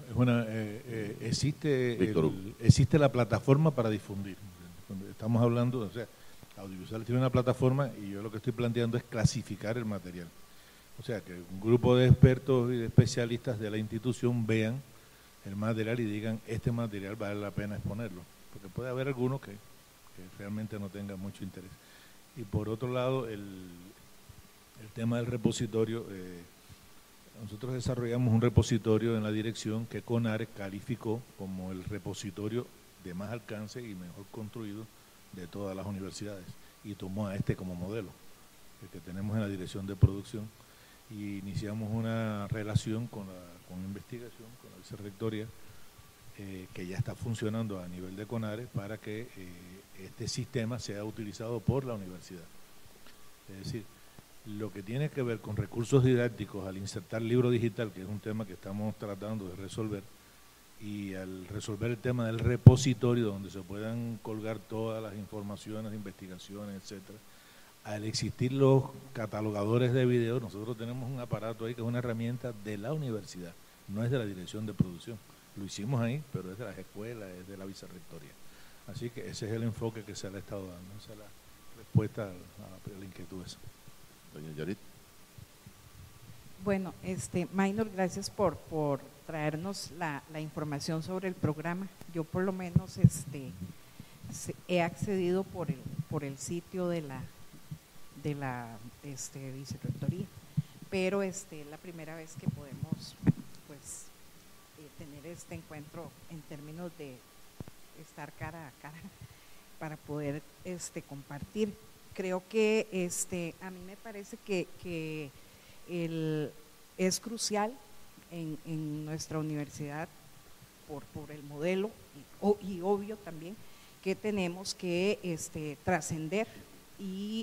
existe la plataforma para difundir. Cuando estamos hablando, o sea, Audiovisual tiene una plataforma y yo lo que estoy planteando es clasificar el material. O sea, que un grupo de expertos y de especialistas de la institución vean el material y digan, este material vale la pena exponerlo, porque puede haber algunos que realmente no tengan mucho interés. Y por otro lado, el tema del repositorio, nosotros desarrollamos un repositorio en la dirección que CONARE calificó como el repositorio de más alcance y mejor construido de todas las universidades, y tomó a este como modelo, el que tenemos en la dirección de producción, y iniciamos una relación con investigación, con la vicerrectoría, que ya está funcionando a nivel de CONARE para que este sistema sea utilizado por la universidad. Es decir, lo que tiene que ver con recursos didácticos al insertar libro digital, que es un tema que estamos tratando de resolver, y al resolver el tema del repositorio donde se puedan colgar todas las informaciones, investigaciones, etcétera, al existir los catalogadores de video, nosotros tenemos un aparato ahí que es una herramienta de la universidad, no es de la dirección de producción. Lo hicimos ahí, pero es de las escuelas, es de la vicerrectoría. Así que ese es el enfoque que se le ha estado dando, esa es la respuesta a la inquietud esa. Doña Yarit. Bueno, Maynor, gracias por traernos la información sobre el programa. Yo por lo menos he accedido por el sitio de la vicerrectoría, pero es la primera vez que podemos pues tener este encuentro en términos de estar cara a cara para poder compartir. Creo que a mí me parece que es crucial en nuestra universidad por el modelo y obvio también que tenemos que trascender y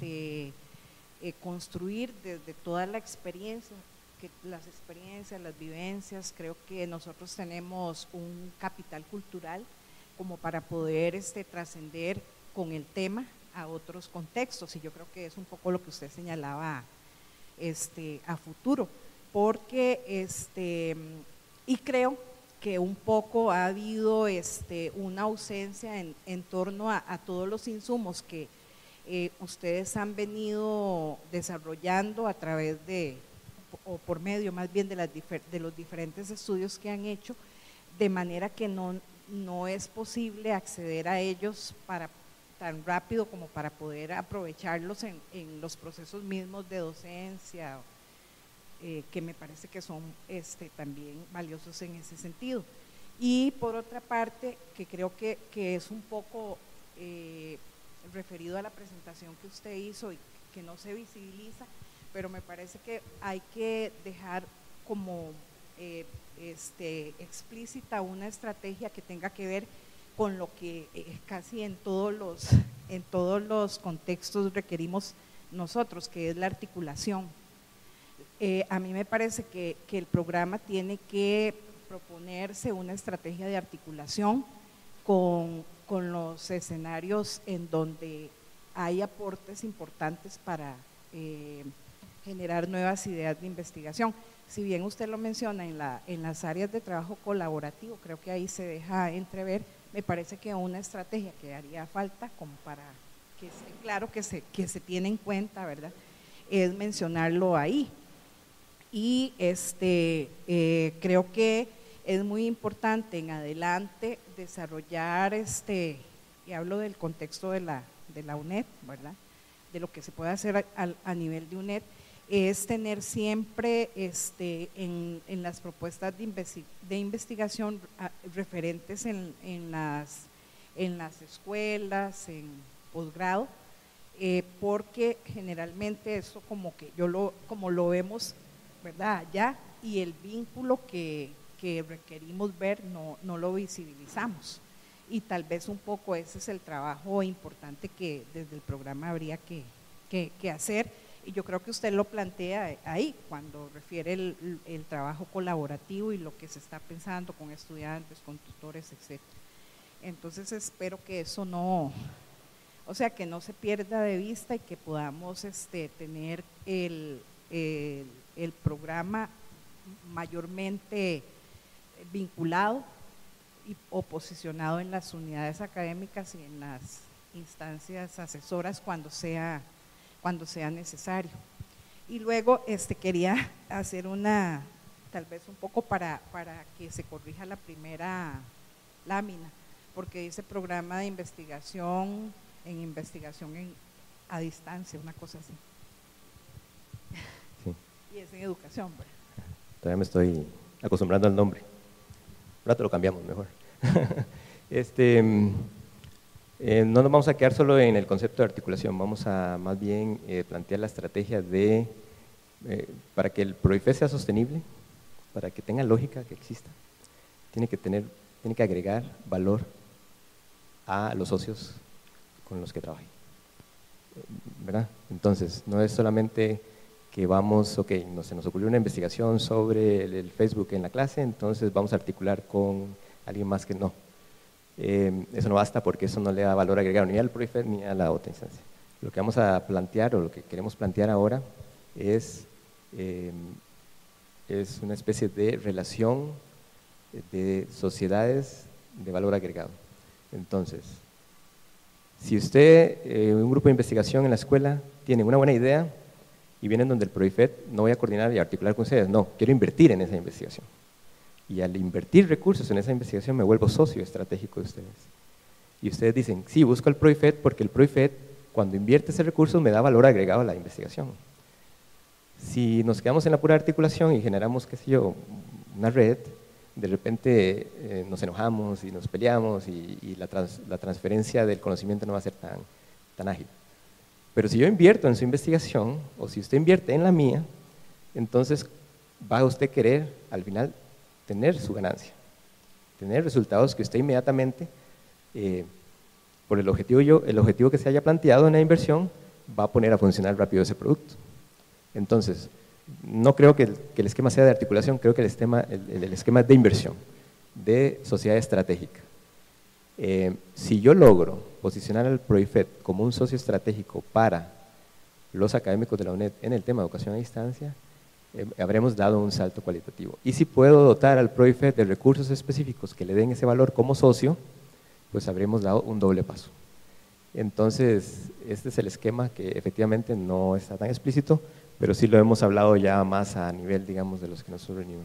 construir desde toda la experiencia, las vivencias. Creo que nosotros tenemos un capital cultural como para poder trascender con el tema a otros contextos, y yo creo que es un poco lo que usted señalaba a futuro, porque y creo que un poco ha habido una ausencia en torno a todos los insumos que ustedes han venido desarrollando a través o por medio más bien de los diferentes estudios que han hecho, de manera que no es posible acceder a ellos tan rápido como para poder aprovecharlos en los procesos mismos de docencia, que me parece que son también valiosos en ese sentido. Y por otra parte, que creo que es un poco referido a la presentación que usted hizo y que no se visibiliza, pero me parece que hay que dejar como explícita una estrategia que tenga que ver con lo que casi en todos los contextos requerimos nosotros, que es la articulación. A mí me parece que el programa tiene que proponerse una estrategia de articulación con los escenarios en donde hay aportes importantes para generar nuevas ideas de investigación. Si bien usted lo menciona en las áreas de trabajo colaborativo, creo que ahí se deja entrever, me parece que una estrategia que haría falta como para que esté claro que se tiene en cuenta, ¿verdad?, es mencionarlo ahí. Y creo que es muy importante en adelante desarrollar, y hablo del contexto de la UNED, ¿verdad?, de lo que se puede hacer a nivel de UNED, es tener siempre en las propuestas de investigación referentes en las escuelas, en posgrado, porque generalmente eso como lo vemos, ¿verdad?, allá, y el vínculo que requerimos ver no lo visibilizamos, y tal vez un poco ese es el trabajo importante que desde el programa habría que hacer, y yo creo que usted lo plantea ahí cuando refiere el trabajo colaborativo y lo que se está pensando con estudiantes, con tutores, etc. Entonces espero que eso que no se pierda de vista y que podamos tener el programa mayormente vinculado o posicionado en las unidades académicas y en las instancias asesoras cuando sea necesario. Y luego quería hacer tal vez un poco para que se corrija la primera lámina, porque dice programa de investigación a distancia, una cosa así. Sí. Y es en educación, ¿verdad? Todavía me estoy acostumbrando al nombre. Un rato lo cambiamos mejor. No nos vamos a quedar solo en el concepto de articulación, vamos a más bien plantear la estrategia para que el PROIFET sea sostenible, para que tenga lógica, que exista, tiene que agregar valor a los socios con los que trabaje, ¿verdad? Entonces, no es solamente que se nos ocurrió una investigación sobre el Facebook en la clase, entonces vamos a articular con alguien más que no. Eso no basta porque eso no le da valor agregado ni al PROIFET ni a la otra instancia. Lo que vamos a plantear o lo que queremos plantear ahora es una especie de relación de sociedades de valor agregado. Entonces, si usted, un grupo de investigación en la escuela, tiene una buena idea y vienen donde el PROIFET, no voy a coordinar y articular con ustedes, no, quiero invertir en esa investigación. Y al invertir recursos en esa investigación me vuelvo socio estratégico de ustedes. Y ustedes dicen, sí, busco al PROIFET porque el PROIFET, cuando invierte ese recurso, me da valor agregado a la investigación. Si nos quedamos en la pura articulación y generamos, qué sé yo, una red, de repente nos enojamos y nos peleamos y la transferencia del conocimiento no va a ser tan ágil. Pero si yo invierto en su investigación, o si usted invierte en la mía, entonces va a usted querer, al final, tener su ganancia, tener resultados que usted inmediatamente, por el objetivo que se haya planteado en la inversión, va a poner a funcionar rápido ese producto. Entonces, no creo que el esquema sea de articulación, creo que el esquema es de inversión, de sociedad estratégica. Si yo logro posicionar al PROIFET como un socio estratégico para los académicos de la UNED en el tema de educación a distancia, habremos dado un salto cualitativo. Y si puedo dotar al PROIFED de recursos específicos que le den ese valor como socio, pues habremos dado un doble paso. Entonces, este es el esquema que efectivamente no está tan explícito, pero sí lo hemos hablado ya más a nivel, digamos, de los que nos reunimos.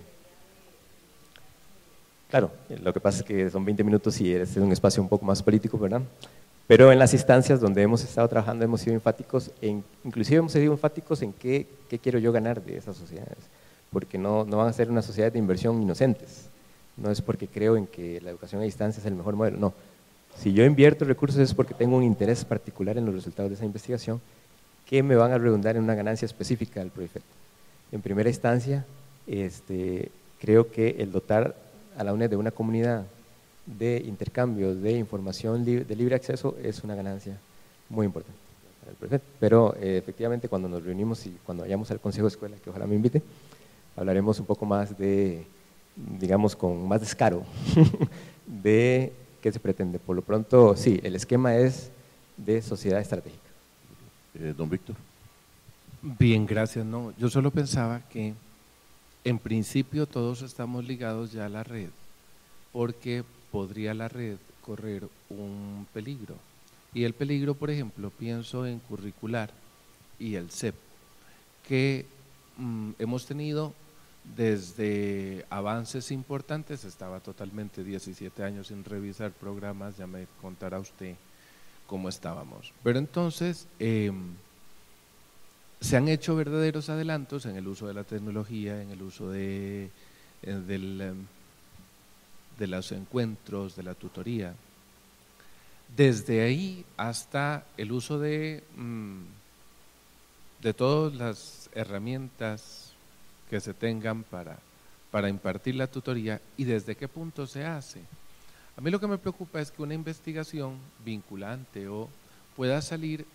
Claro, lo que pasa es que son 20 minutos y este es un espacio un poco más político, ¿verdad? Pero en las instancias donde hemos estado trabajando hemos sido enfáticos, inclusive hemos sido enfáticos en qué quiero yo ganar de esas sociedades, porque no van a ser una sociedad de inversión inocentes, no es porque creo en que la educación a distancia es el mejor modelo, no. Si yo invierto recursos es porque tengo un interés particular en los resultados de esa investigación que me van a redundar en una ganancia específica del proyecto. En primera instancia, creo que el dotar a la UNED de una comunidad de intercambio de información de libre acceso es una ganancia muy importante para el proyecto. Pero efectivamente cuando nos reunimos y cuando vayamos al Consejo de Escuela, que ojalá me invite, hablaremos un poco más de, digamos, con más descaro de qué se pretende. Por lo pronto, sí, el esquema es de sociedad estratégica. Don Víctor. Bien, gracias. No, yo solo pensaba que en principio todos estamos ligados ya a la red, porque podría la red correr un peligro. Y el peligro, por ejemplo, pienso en curricular y el CEP, que hemos tenido desde avances importantes, estaba totalmente 17 años sin revisar programas, ya me contará usted cómo estábamos. Pero entonces se han hecho verdaderos adelantos en el uso de la tecnología, en el uso de los encuentros, de la tutoría. Desde ahí hasta el uso de todas las herramientas que se tengan para impartir la tutoría y desde qué punto se hace. A mí lo que me preocupa es que una investigación vinculante o pueda salir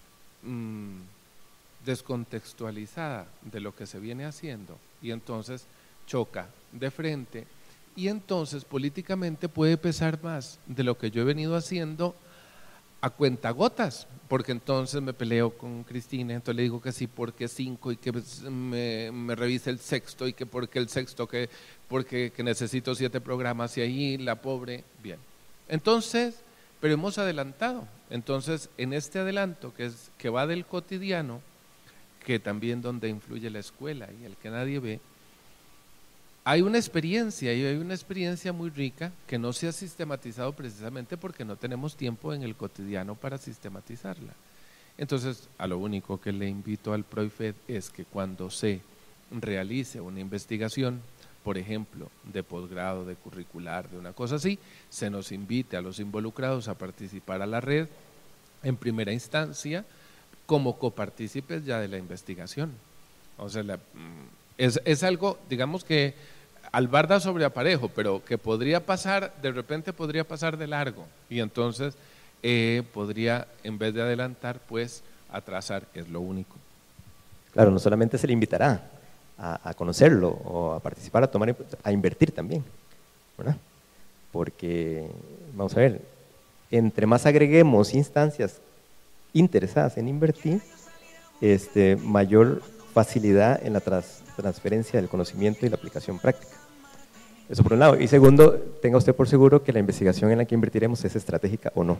descontextualizada de lo que se viene haciendo y entonces choca de frente y entonces políticamente puede pesar más de lo que yo he venido haciendo a cuentagotas, porque entonces me peleo con Cristina, entonces le digo que sí porque 5 y que me revise el sexto y que porque el sexto, porque necesito 7 programas y ahí la pobre, bien. Entonces, pero hemos adelantado, entonces en este adelanto que va del cotidiano, que también donde influye la escuela y el que nadie ve, hay una experiencia y hay una experiencia muy rica que no se ha sistematizado precisamente porque no tenemos tiempo en el cotidiano para sistematizarla. Entonces, a lo único que le invito al PROIFED es que cuando se realice una investigación, por ejemplo, de posgrado, de curricular, de una cosa así, se nos invite a los involucrados a participar a la red en primera instancia como copartícipes ya de la investigación. O sea, es algo, digamos que albarda sobre aparejo, pero que podría pasar, de repente podría pasar de largo y entonces podría, en vez de adelantar, pues atrasar, es lo único. Claro, no solamente se le invitará a conocerlo o a participar, a invertir también, ¿verdad? Porque, vamos a ver, entre más agreguemos instancias interesadas en invertir, mayor facilidad en la transferencia del conocimiento y la aplicación práctica. Eso por un lado. Y segundo, tenga usted por seguro que la investigación en la que invertiremos es estratégica o no.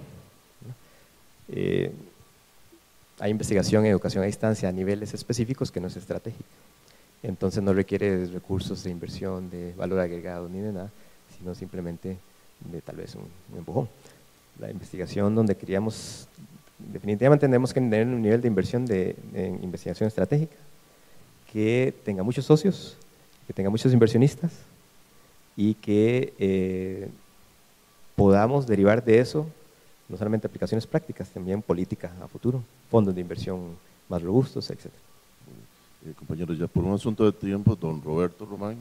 Hay investigación en educación a distancia a niveles específicos que no es estratégica. Entonces no requiere recursos de inversión, de valor agregado ni de nada, sino simplemente de tal vez un empujón. La investigación donde queríamos, definitivamente tenemos que tener un nivel de inversión en investigación estratégica, que tenga muchos socios, que tenga muchos inversionistas y que podamos derivar de eso no solamente aplicaciones prácticas, también política a futuro, fondos de inversión más robustos, etc. Compañeros, ya por un asunto de tiempo, don Roberto Román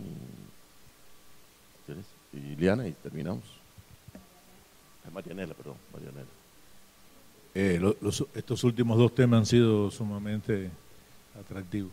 y Liliana, y terminamos. Marianela, perdón, Marianela. Estos últimos 2 temas han sido sumamente atractivos.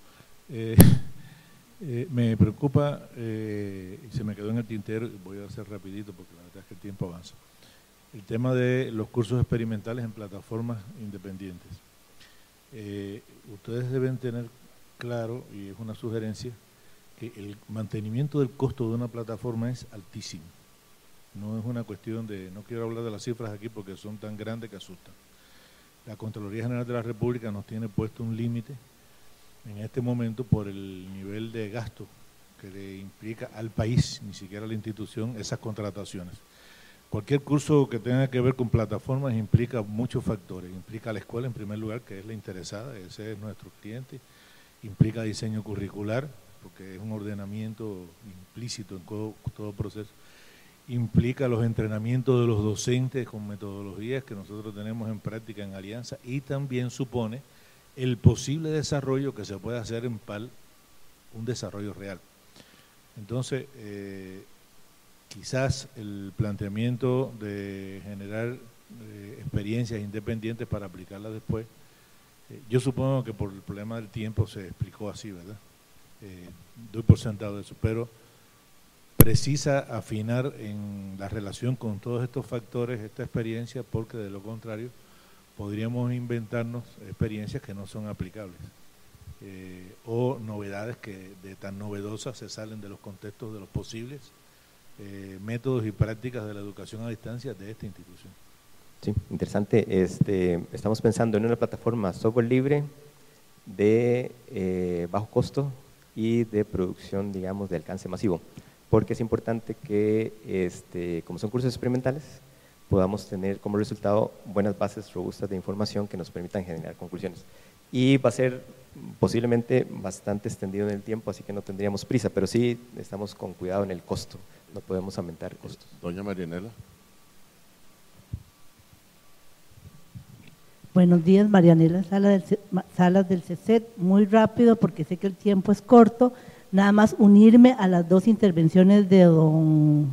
Me preocupa, y se me quedó en el tintero, voy a hacer rapidito porque la verdad es que el tiempo avanza, el tema de los cursos experimentales en plataformas independientes. Ustedes deben tener claro, y es una sugerencia, que el mantenimiento del costo de una plataforma es altísimo. No es una cuestión de, no quiero hablar de las cifras aquí porque son tan grandes que asustan. La Contraloría General de la República nos tiene puesto un límite en este momento por el nivel de gasto que le implica al país, ni siquiera a la institución, esas contrataciones. Cualquier curso que tenga que ver con plataformas implica muchos factores. Implica a la escuela en primer lugar, que es la interesada, ese es nuestro cliente. Implica diseño curricular, porque es un ordenamiento implícito en todo proceso. Implica los entrenamientos de los docentes con metodologías que nosotros tenemos en práctica en Alianza, y también supone el posible desarrollo que se puede hacer en PAL, un desarrollo real. Entonces, quizás el planteamiento de generar experiencias independientes para aplicarlas después, yo supongo que por el problema del tiempo se explicó así, ¿verdad? Doy por sentado eso, pero precisa afinar en la relación con todos estos factores esta experiencia, porque de lo contrario podríamos inventarnos experiencias que no son aplicables, o novedades que de tan novedosas se salen de los contextos de los posibles métodos y prácticas de la educación a distancia de esta institución. Sí, interesante. Estamos pensando en una plataforma software libre de bajo costo y de producción, digamos, de alcance masivo, porque es importante que, como son cursos experimentales, podamos tener como resultado buenas bases robustas de información que nos permitan generar conclusiones. Y va a ser posiblemente bastante extendido en el tiempo, así que no tendríamos prisa, pero sí estamos con cuidado en el costo, no podemos aumentar costos. Doña Marianela. Buenos días, Marianela Salas del CECET. Muy rápido porque sé que el tiempo es corto, nada más unirme a las dos intervenciones de don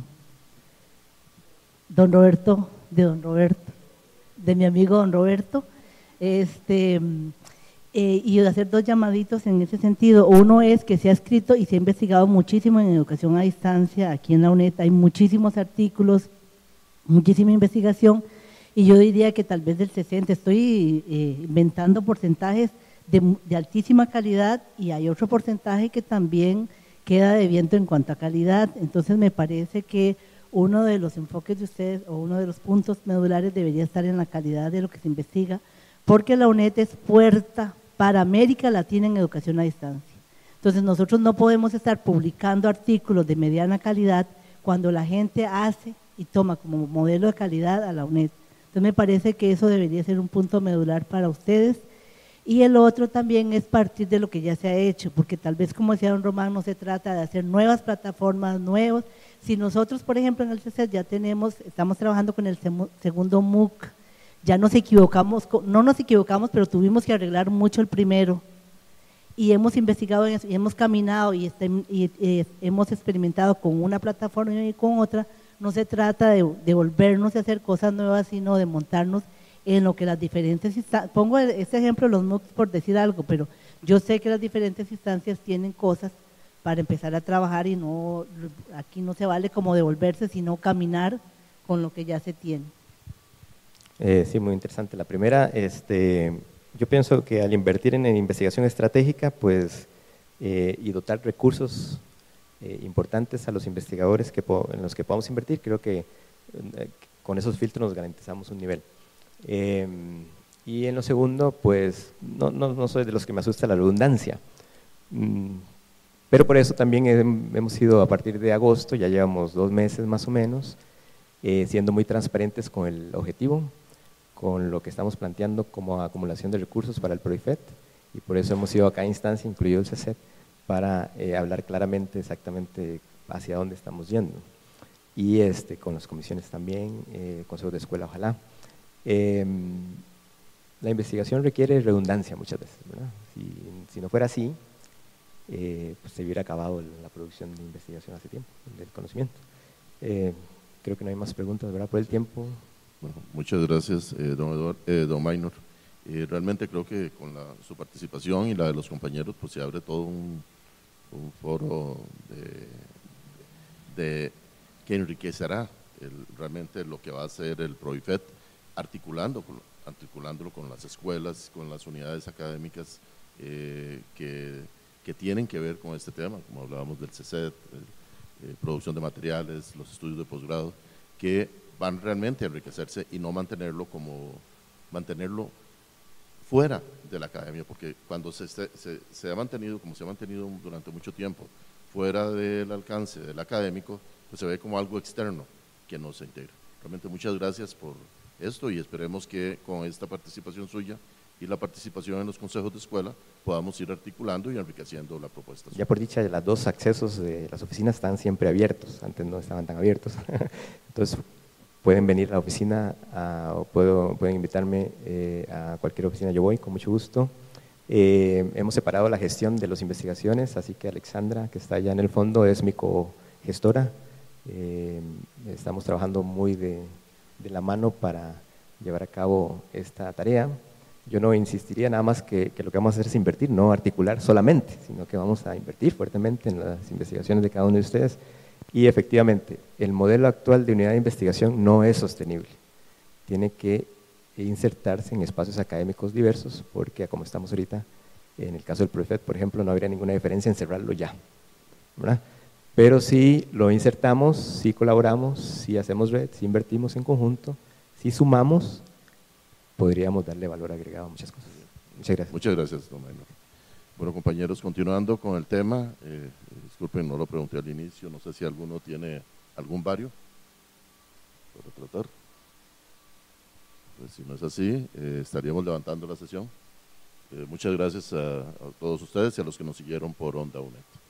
Roberto, de mi amigo don Roberto, y hacer dos llamaditos en ese sentido. Uno es que se ha escrito y se ha investigado muchísimo en educación a distancia aquí en la UNED, hay muchísimos artículos, muchísima investigación, y yo diría que tal vez del 60, estoy inventando porcentajes de altísima calidad, y hay otro porcentaje que también queda debiendo en cuanto a calidad. Entonces me parece que uno de los enfoques de ustedes, o uno de los puntos medulares, debería estar en la calidad de lo que se investiga, porque la UNED es puerta para América Latina en educación a distancia. Entonces nosotros no podemos estar publicando artículos de mediana calidad cuando la gente hace y toma como modelo de calidad a la UNED. Entonces me parece que eso debería ser un punto medular para ustedes. Y el otro también es partir de lo que ya se ha hecho, porque tal vez, como decía don Román, no se trata de hacer nuevas plataformas, nuevos. Si nosotros, por ejemplo, en el CECET ya estamos trabajando con el segundo MOOC, ya nos equivocamos, no nos equivocamos, pero tuvimos que arreglar mucho el primero, y hemos investigado en eso, y hemos caminado, y hemos experimentado con una plataforma y con otra. No se trata de volvernos a hacer cosas nuevas, sino de montarnos en lo que las diferentes instancias, pongo este ejemplo de los MOOCs por decir algo, pero yo sé que las diferentes instancias tienen cosas para empezar a trabajar, y no, aquí no se vale como devolverse, sino caminar con lo que ya se tiene. Sí, muy interesante. La primera, yo pienso que al invertir en investigación estratégica, pues, y dotar recursos importantes a los investigadores en los que podamos invertir, creo que con esos filtros nos garantizamos un nivel. Y en lo segundo, pues, no soy de los que me asusta la redundancia, pero por eso también hemos ido a partir de agosto, ya llevamos 2 meses más o menos, siendo muy transparentes con el objetivo, con lo que estamos planteando como acumulación de recursos para el PROIFET, y por eso hemos ido a cada instancia, incluido el CECET, para hablar claramente, exactamente hacia dónde estamos yendo, y con las comisiones también, consejos de escuela, ojalá. La investigación requiere redundancia muchas veces, ¿verdad? Si no fuera así, pues se hubiera acabado la producción de investigación hace tiempo, del conocimiento. Creo que no hay más preguntas, ¿verdad? Por el tiempo. Bueno, muchas gracias, don Maynor. Realmente creo que con su participación y la de los compañeros, pues se abre todo un foro que enriquecerá realmente lo que va a ser el PROIFET, articulándolo con las escuelas, con las unidades académicas que que tienen que ver con este tema, como hablábamos del CECET, producción de materiales, los estudios de posgrado, que van realmente a enriquecerse y no mantenerlo fuera de la academia, porque cuando se ha mantenido, como se ha mantenido durante mucho tiempo, fuera del alcance del académico, pues se ve como algo externo que no se integra. Realmente muchas gracias por esto y esperemos que con esta participación suya y la participación en los consejos de escuela podamos ir articulando y enriqueciendo la propuesta. Ya por dicha, los dos accesos de las oficinas están siempre abiertos, antes no estaban tan abiertos, entonces pueden venir a la oficina o pueden invitarme a cualquier oficina, yo voy con mucho gusto. Hemos separado la gestión de las investigaciones, así que Alexandra, que está allá en el fondo, es mi co-gestora. Estamos trabajando muy de la mano para llevar a cabo esta tarea. Yo no insistiría nada más que lo que vamos a hacer es invertir, no articular solamente, sino que vamos a invertir fuertemente en las investigaciones de cada uno de ustedes. Y efectivamente, el modelo actual de unidad de investigación no es sostenible. Tiene que insertarse en espacios académicos diversos, porque como estamos ahorita, en el caso del Profet, por ejemplo, no habría ninguna diferencia en cerrarlo ya, ¿verdad? Pero si lo insertamos, si colaboramos, si hacemos red, si invertimos en conjunto, si sumamos, podríamos darle valor agregado a muchas cosas. Muchas gracias. Muchas gracias, don Maynor. Bueno, compañeros, continuando con el tema, disculpen, no lo pregunté al inicio, no sé si alguno tiene algún vario para tratar. Pues si no es así, estaríamos levantando la sesión. Muchas gracias a todos ustedes y a los que nos siguieron por Onda UNED.